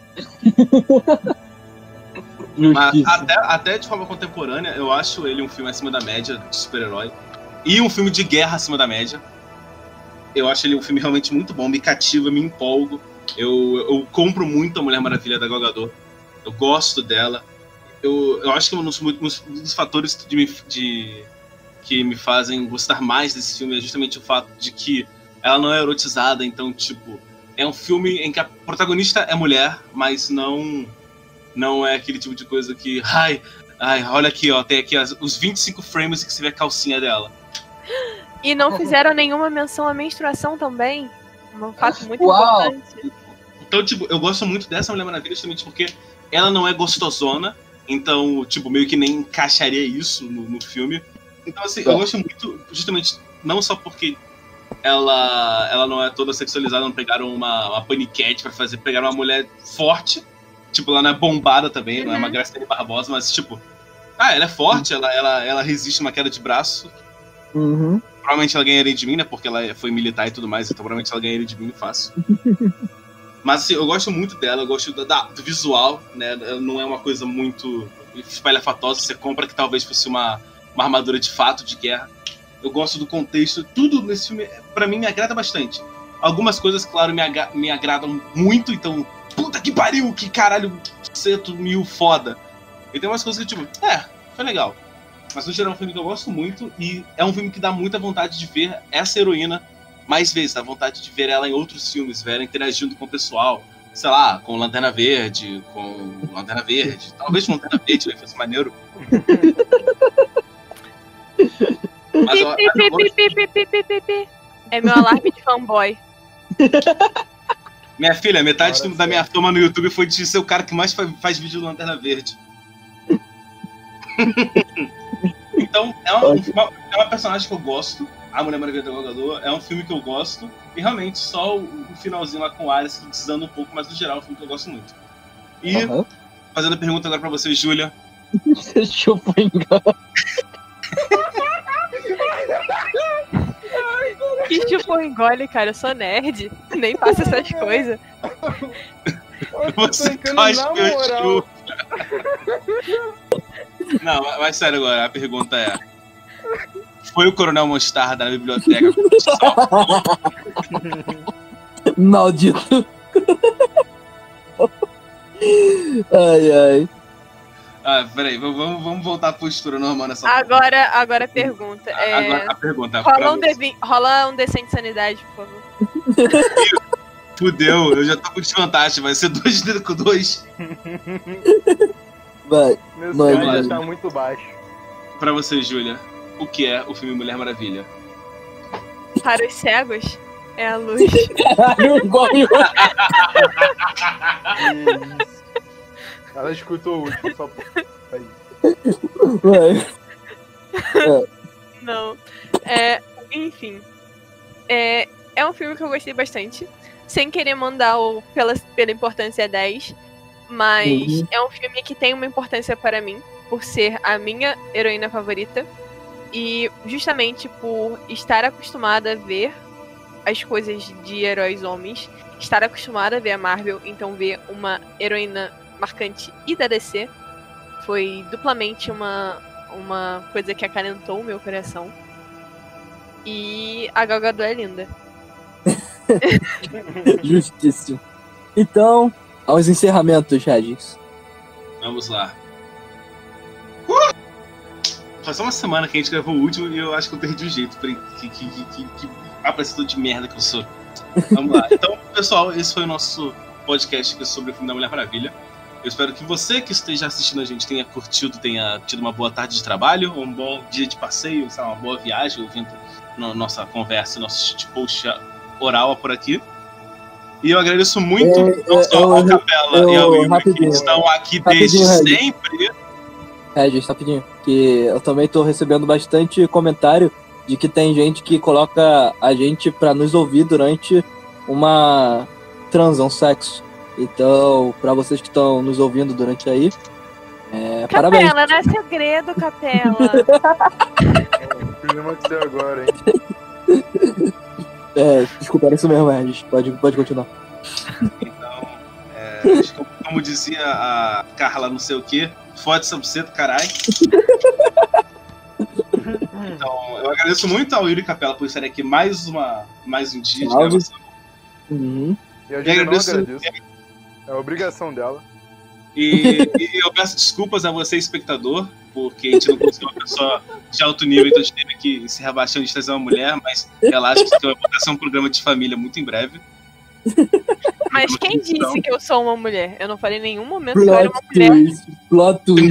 Mas até de forma contemporânea, eu acho ele um filme acima da média de super-herói. E um filme de guerra acima da média. Eu acho ele um filme realmente muito bom, me cativa, me empolgo. Eu compro muito a Mulher Maravilha da Gal Gadot. Eu gosto dela. Eu acho que um dos fatores que me fazem gostar mais desse filme é justamente o fato de que ela não é erotizada. Então, tipo, é um filme em que a protagonista é mulher, mas não é aquele tipo de coisa que... Ai, olha aqui, ó, tem aqui os 25 frames que você vê a calcinha dela.
E não fizeram nenhuma menção à menstruação também. Um fato muito importante.
Então, tipo, eu gosto muito dessa Mulher Maravilha justamente porque ela não é gostosona. Então, tipo, meio que nem encaixaria isso no filme. Então, assim, eu gosto muito, justamente, não só porque ela não é toda sexualizada, não pegaram uma paniquete pra fazer, pegaram uma mulher forte, tipo, ela não é bombada também, não é uma Graciane Barbosa, mas, tipo, ela é forte, ela resiste uma queda de braço. Provavelmente ela ganharia de mim, né, porque ela foi militar e tudo mais, então provavelmente ela ganharia de mim fácil. Mas, assim, eu gosto muito dela, eu gosto do visual, né, não é uma coisa muito espalhafatosa, você compra que talvez fosse uma armadura de fato, de guerra. Eu gosto do contexto, tudo nesse filme, pra mim, me agrada bastante. Algumas coisas, claro, me agradam muito, então, puta que pariu, que caralho, ceto mil foda. E tem umas coisas que, tipo, foi legal. Mas, no geral, é um filme que eu gosto muito, e é um filme que dá muita vontade de ver essa heroína mais vezes, dá vontade de ver ela em outros filmes, ver ela interagindo com o pessoal, sei lá, com Lanterna Verde, talvez com Lanterna Verde, vai ser maneiro. Mas
é meu alarme de fanboy.
Minha filha, metade da minha fama no YouTube foi de ser o cara que mais faz vídeo do Lanterna Verde. Então, é uma personagem que eu gosto. A Mulher Maravilha do Jogador é um filme que eu gosto. E realmente, só o finalzinho lá com o Ares que desanda um pouco, mas no geral é um filme que eu gosto muito. E, fazendo a pergunta agora pra você, Júlia.
Chupa engano.
Que tipo engole, cara? Eu sou nerd. Nem faço essas coisas.
Você gosta que eu chupo. Não, mas sério agora, a pergunta é: foi o Coronel Mostarda na biblioteca?
Maldito. Ai.
Peraí, vamos voltar à postura normal nessa
Agora a pergunta.
Agora a pergunta.
Rola um D100 de sanidade, por favor.
Fudeu, eu já tô com desvantagem, vai ser 2 com 2.
Vai.
Meu sangue já tá muito baixo.
Pra você, Júlia, o que é o filme Mulher Maravilha?
Para os cegos, é a luz.
Caralho, igual eu.
Ela escutou o último, só por aí.
Não. Enfim. É um filme que eu gostei bastante. Sem querer mandar pela importância 10. Mas é um filme que tem uma importância para mim. Por ser a minha heroína favorita. E justamente por estar acostumada a ver as coisas de heróis homens. Estar acostumada a ver a Marvel. Então ver uma heroína marcante e da DC foi duplamente uma coisa que acalentou o meu coração. E a Gal Gadot é linda.
Justíssimo. Então, aos encerramentos, Regis.
Vamos lá. Faz só uma semana que a gente gravou o último e eu acho que eu perdi o jeito. Que apreciador de merda que eu sou. Vamos lá. Então, pessoal, esse foi o nosso podcast aqui sobre o filme da Mulher Maravilha. Eu espero que você que esteja assistindo a gente tenha curtido, tenha tido uma boa tarde de trabalho, um bom dia de passeio, uma boa viagem, ouvindo nossa conversa, nosso post oral por aqui. E eu agradeço muito ao Capela e ao Yuri, que estão aqui desde sempre.
Regis, rapidinho. Que eu também tô recebendo bastante comentário de que tem gente que coloca a gente pra nos ouvir durante uma transa, um sexo. Então, pra vocês que estão nos ouvindo durante aí,
Capela,
parabéns.
não é segredo, Capela.
O clima que deu agora, hein?
Desculpa, era isso mesmo, Regis. Pode continuar.
Então, como dizia a Carla não sei o que, fode essa buceta, caralho. Então, eu agradeço muito ao Yuri Capela por estar aqui mais um dia de gravação.
E eu já não agradeço. É a obrigação dela.
E eu peço desculpas a você, espectador, porque a gente não conseguiu uma pessoa de alto nível, então a gente teve que se rebaixar de trazer uma mulher, mas relaxa que vai ser um programa de família muito em breve.
Mas quem disse que eu sou uma mulher? Eu não falei em nenhum momento que eu era uma mulher.
Plot twist.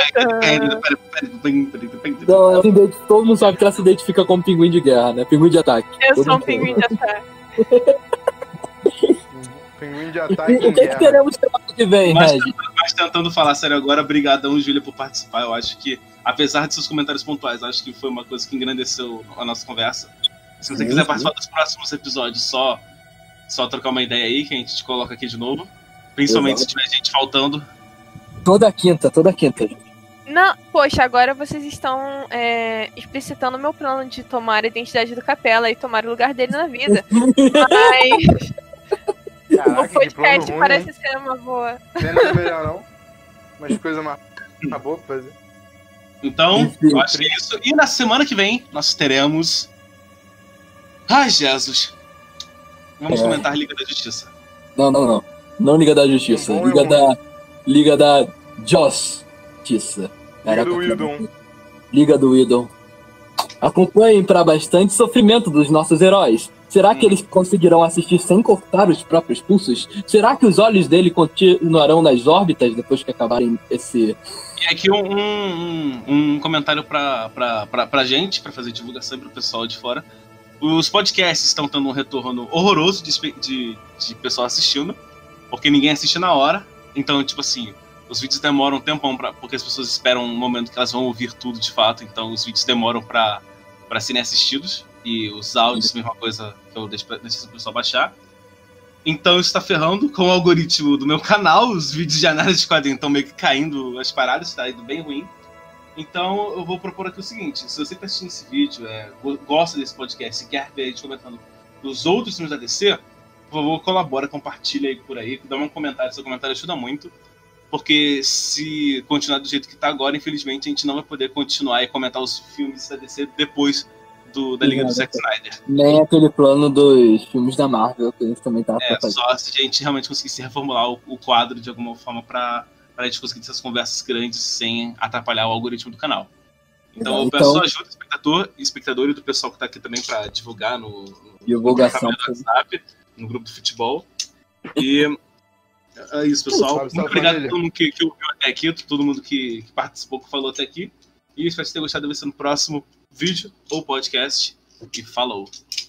Não, todo mundo sabe que ela se identifica como pinguim de guerra, né? Pinguim de ataque.
Eu sou um pinguim de ataque.
Pinguim de ataque.
O que teremos semana que vem, Regis?
Mas tentando falar sério agora, brigadão, Júlia, por participar. Eu acho que, apesar de seus comentários pontuais, acho que foi uma coisa que engrandeceu a nossa conversa. Se você quiser participar dos próximos episódios, só trocar uma ideia aí, que a gente te coloca aqui de novo. Principalmente se tiver gente faltando.
Toda quinta.
Não, poxa, agora vocês estão explicitando o meu plano de tomar a identidade do Capela e tomar o lugar dele na vida. Mas
Caraca,
o podcast parece ser uma boa.
Não é melhor não. Mas coisa mais boa pra fazer.
Então, eu acho que é isso. E na semana que vem, nós teremos... Ai, Jesus. Vamos comentar Liga da Justiça.
Não. Não Liga da Justiça. Liga da Justiça. Liga do Whedon. Acompanhem para bastante sofrimento dos nossos heróis. Será que eles conseguirão assistir sem cortar os próprios pulsos? Será que os olhos dele continuarão nas órbitas depois que acabarem esse...
E aqui um comentário pra gente, pra fazer divulgação pro pessoal de fora. Os podcasts estão tendo um retorno horroroso de pessoal assistindo, porque ninguém assiste na hora. Então, tipo assim, os vídeos demoram um tempão, porque as pessoas esperam um momento que elas vão ouvir tudo de fato. Então, os vídeos demoram pra serem assistidos. E os áudios, mesma coisa que eu deixo o pessoal baixar. Então, isso tá ferrando com o algoritmo do meu canal. Os vídeos de análise de quadrinho estão meio que caindo as paradas, tá indo bem ruim. Então, eu vou propor aqui o seguinte: se você está assistindo esse vídeo, gosta desse podcast e quer ver a gente comentando os outros filmes da DC, por favor, colabora, compartilha aí por aí, dá um comentário, seu comentário ajuda muito, porque se continuar do jeito que está agora, infelizmente, a gente não vai poder continuar e comentar os filmes da DC depois da Liga do Zack Snyder.
Nem aquele plano dos filmes da Marvel, que a gente também tá
fazendo. Só se a gente realmente conseguisse reformular o quadro de alguma forma para a gente conseguir essas conversas grandes sem atrapalhar o algoritmo do canal. Então eu peço ajuda do espectador e do pessoal que está aqui também para divulgar no
divulgação
do WhatsApp, no grupo do futebol. E é isso, pessoal. Muito obrigado a todo mundo que ouviu até aqui, todo mundo que participou, que falou até aqui. E espero que você tenha gostado de ver no próximo vídeo ou podcast. E falou!